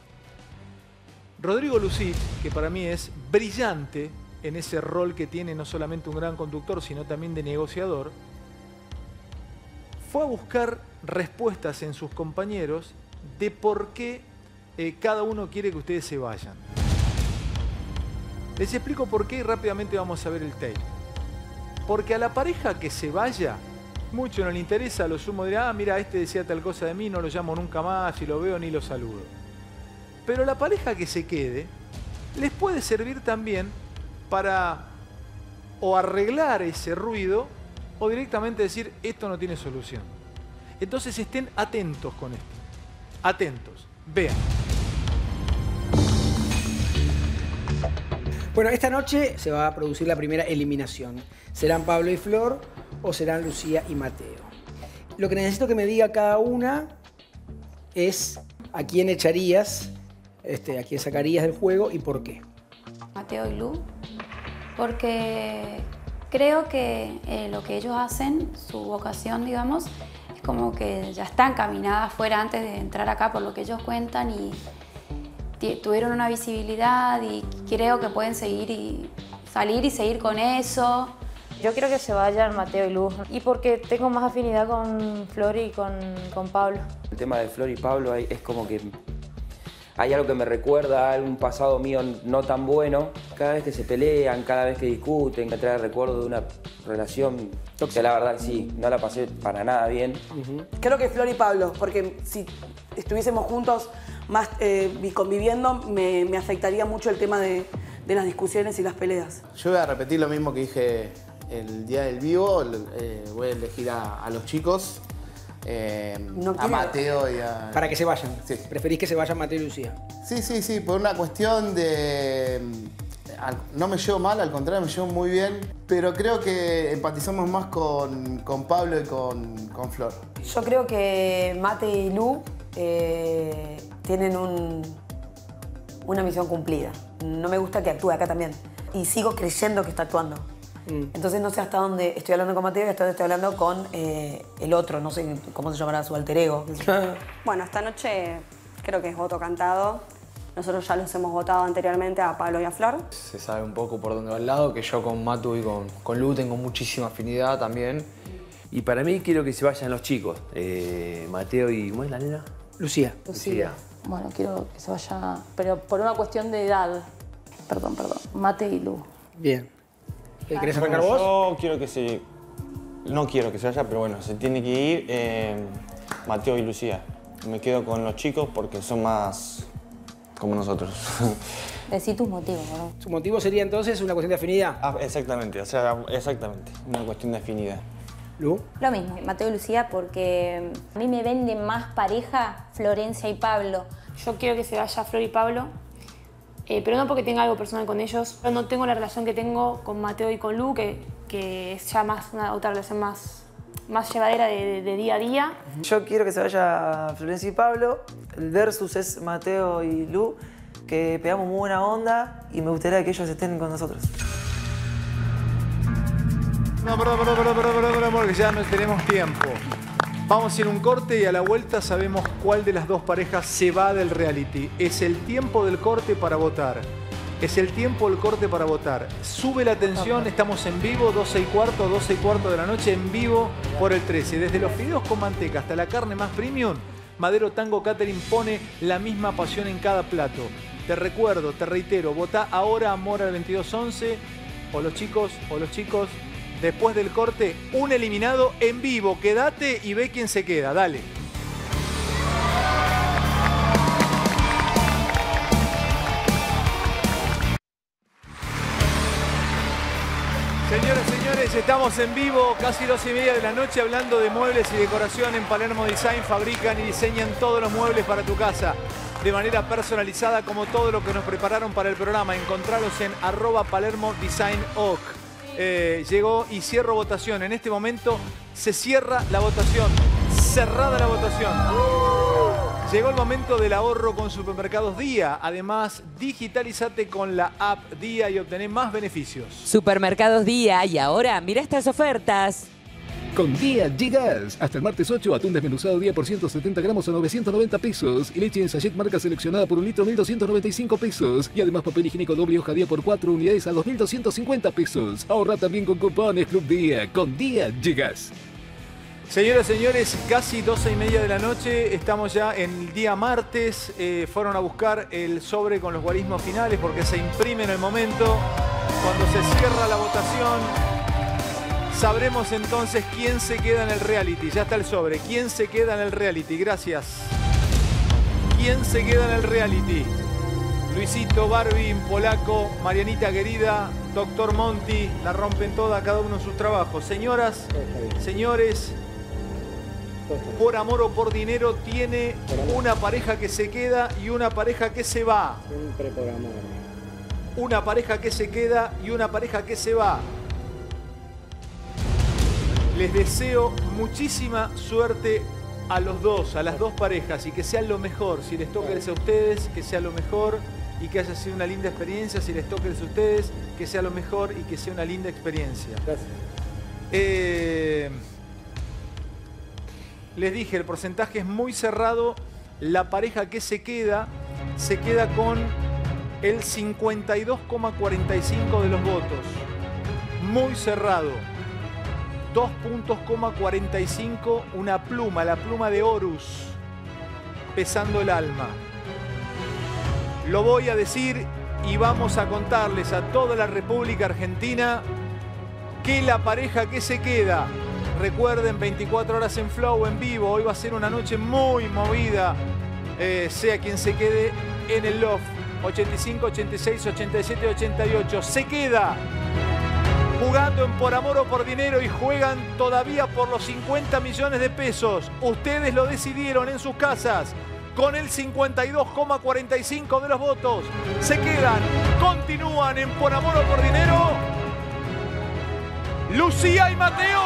Rodrigo Lucit, que para mí es brillante en ese rol que tiene no solamente un gran conductor, sino también de negociador, fue a buscar respuestas en sus compañeros de por qué eh, cada uno quiere que ustedes se vayan. Les explico por qué y rápidamente vamos a ver el tape. Porque a la pareja que se vaya, mucho no le interesa, a lo sumo dirá, ah, mira, este decía tal cosa de mí, no lo llamo nunca más, si lo veo ni lo saludo. Pero la pareja que se quede, les puede servir también para o arreglar ese ruido o directamente decir, esto no tiene solución. Entonces estén atentos con esto. Atentos. Vean. Bueno, esta noche se va a producir la primera eliminación. ¿Serán Pablo y Flor o serán Lucía y Mateo? Lo que necesito que me diga cada una es a quién echarías, este, a quién sacarías del juego y por qué. Mateo y Lu, porque creo que eh, lo que ellos hacen, su vocación, digamos, es como que ya está encaminada afuera antes de entrar acá por lo que ellos cuentan y tuvieron una visibilidad y creo que pueden seguir y salir y seguir con eso. Yo quiero que se vayan Mateo y Luz, y porque tengo más afinidad con Flor y con, con Pablo. El tema de Flor y Pablo hay- es como que hay algo que me recuerda a un pasado mío no tan bueno. Cada vez que se pelean, cada vez que discuten, me trae recuerdo de una relación que la verdad sí, no la pasé para nada bien. Creo que Flor y Pablo, porque si estuviésemos juntos más eh, conviviendo, me, me afectaría mucho el tema de, de las discusiones y las peleas. Yo voy a repetir lo mismo que dije el día del vivo. Eh, voy a elegir a, a los chicos, eh, No a quiere- Mateo y a... Para que se vayan. Preferís que se vayan Mateo y Lucía. Sí, sí, sí, por una cuestión de... al- No me llevo mal, al contrario, me llevo muy bien, pero creo que empatizamos más con, con Pablo y con, con Flor. Yo creo que Mate y Lu eh, tienen un- una misión cumplida. No me gusta que actúe acá también. Y sigo creyendo que está actuando. Entonces no sé hasta dónde estoy hablando con Mateo y hasta dónde estoy hablando con eh, el otro. No sé cómo se llamará su alter ego. Bueno, esta noche creo que es voto cantado. Nosotros ya los hemos votado anteriormente a Pablo y a Flor. Se sabe un poco por dónde va el lado, que yo con Matu y con, con Lu tengo muchísima afinidad también. Y para mí quiero que se vayan los chicos. Eh, Mateo y... ¿Cómo es la nena? Lucía. Lucía. Bueno, quiero que se vaya, pero por una cuestión de edad. Perdón, perdón. Mate y Lu. Bien. ¿Qué querés Bueno, arrancar vos? Yo quiero que se... No quiero que se vaya, pero bueno, se tiene que ir eh, Mateo y Lucía. Me quedo con los chicos porque son más como nosotros. Decí tus motivos, ¿no? Su motivo sería entonces una cuestión de afinidad. Ah, exactamente, o sea, exactamente. Una cuestión de afinidad. ¿Lu? Lo mismo, Mateo y Lucía, porque a mí me venden más pareja Florencia y Pablo. Yo quiero que se vaya Flor y Pablo, eh, pero no porque tenga algo personal con ellos. Yo no tengo la relación que tengo con Mateo y con Lu, que, que es ya más una otra relación más, más llevadera de, de- de día a día. Yo quiero que se vaya Florencia y Pablo. El versus es Mateo y Lu, que pegamos muy buena onda y me gustaría que ellos estén con nosotros. No, perdón, perdón, perdón, perdón, perdón, perdón, porque ya no tenemos tiempo. Vamos a ir a un corte y a la vuelta sabemos cuál de las dos parejas se va del reality. Es el tiempo del corte para votar. Es el tiempo del corte para votar. Sube la tensión, estamos en vivo, doce y cuarto, doce y cuarto de la noche, en vivo por el trece. Desde los fideos con manteca hasta la carne más premium, Madero Tango Catering pone la misma pasión en cada plato. Te recuerdo, te reitero, votá ahora Amor al veintidós once, o los chicos, o los chicos. Después del corte, un eliminado en vivo. Quédate y ve quién se queda. Dale. Señoras, señores, estamos en vivo, casi dos y media de la noche, hablando de muebles y decoración. En Palermo Design fabrican y diseñan todos los muebles para tu casa de manera personalizada, como todo lo que nos prepararon para el programa. Encontralos en arroba Palermo Design Oc. Eh, llegó y cierro votación. En este momento se cierra la votación. Cerrada la votación. Llegó el momento del ahorro con Supermercados Día. Además, digitalizate con la app Día y obtené más beneficios. Supermercados Día, y ahora mira estas ofertas. Con Día llegas. Hasta el martes ocho, atún desmenuzado Día por ciento setenta gramos a novecientos noventa pesos. Y leche en sachet marca seleccionada por un litro mil doscientos noventa y cinco pesos. Y además papel higiénico doble hoja Día por cuatro unidades a dos mil doscientos cincuenta pesos. Ahorra también con cupones Club Día. Con Día llegas. Señoras y señores, casi doce y media de la noche, estamos ya en el día martes. Eh, fueron a buscar el sobre con los guarismos finales porque se imprime en el momento. Cuando se cierra la votación, sabremos entonces quién se queda en el reality. Ya está el sobre. ¿Quién se queda en el reality? Gracias. ¿Quién se queda en el reality? Luisito, Barbie, Polaco, Marianita querida, Doctor Monty, la rompen toda, cada uno en sus trabajos. Señoras, señores, por amor o por dinero, tiene una pareja que se queda y una pareja que se va. Siempre por amor. Una pareja que se queda y una pareja que se va. Les deseo muchísima suerte a los dos, a las dos parejas, y que sea lo mejor. Si les toca a ustedes, que sea lo mejor y que haya sido una linda experiencia. Si les toca a ustedes, que sea lo mejor y que sea una linda experiencia. Gracias. Eh, les dije, el porcentaje es muy cerrado. La pareja que se queda se queda con el cincuenta y dos coma cuarenta y cinco de los votos. Muy cerrado. dos puntos cuarenta y cinco, una pluma, la pluma de Horus, pesando el alma. Lo voy a decir y vamos a contarles a toda la República Argentina que la pareja que se queda, recuerden, veinticuatro horas en Flow, en vivo, hoy va a ser una noche muy movida, eh, sea quien se quede en el Loft, ochenta y cinco, ochenta y seis, ochenta y siete, ochenta y ocho, se queda jugando en Por Amor o Por Dinero y juegan todavía por los cincuenta millones de pesos. Ustedes lo decidieron en sus casas. Con el cincuenta y dos coma cuarenta y cinco de los votos se quedan, continúan en Por Amor o Por Dinero, Lucía y Mateo.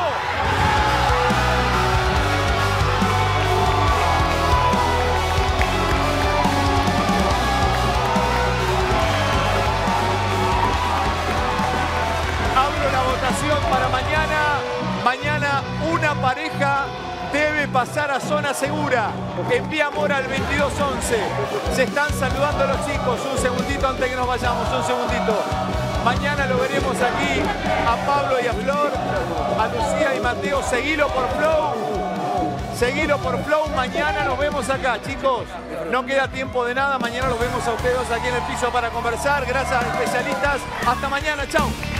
Abro la votación para mañana. Mañana una pareja debe pasar a zona segura. Envía amor al veintidós once. Se están saludando los chicos. Un segundito antes que nos vayamos, un segundito. Mañana lo veremos aquí a Pablo y a Flor, a Lucía y Mateo. Seguilo por Flow. Seguilo por Flow. Mañana nos vemos acá, chicos. No queda tiempo de nada. Mañana los vemos a ustedes aquí en el piso para conversar. Gracias, especialistas. Hasta mañana. Chao.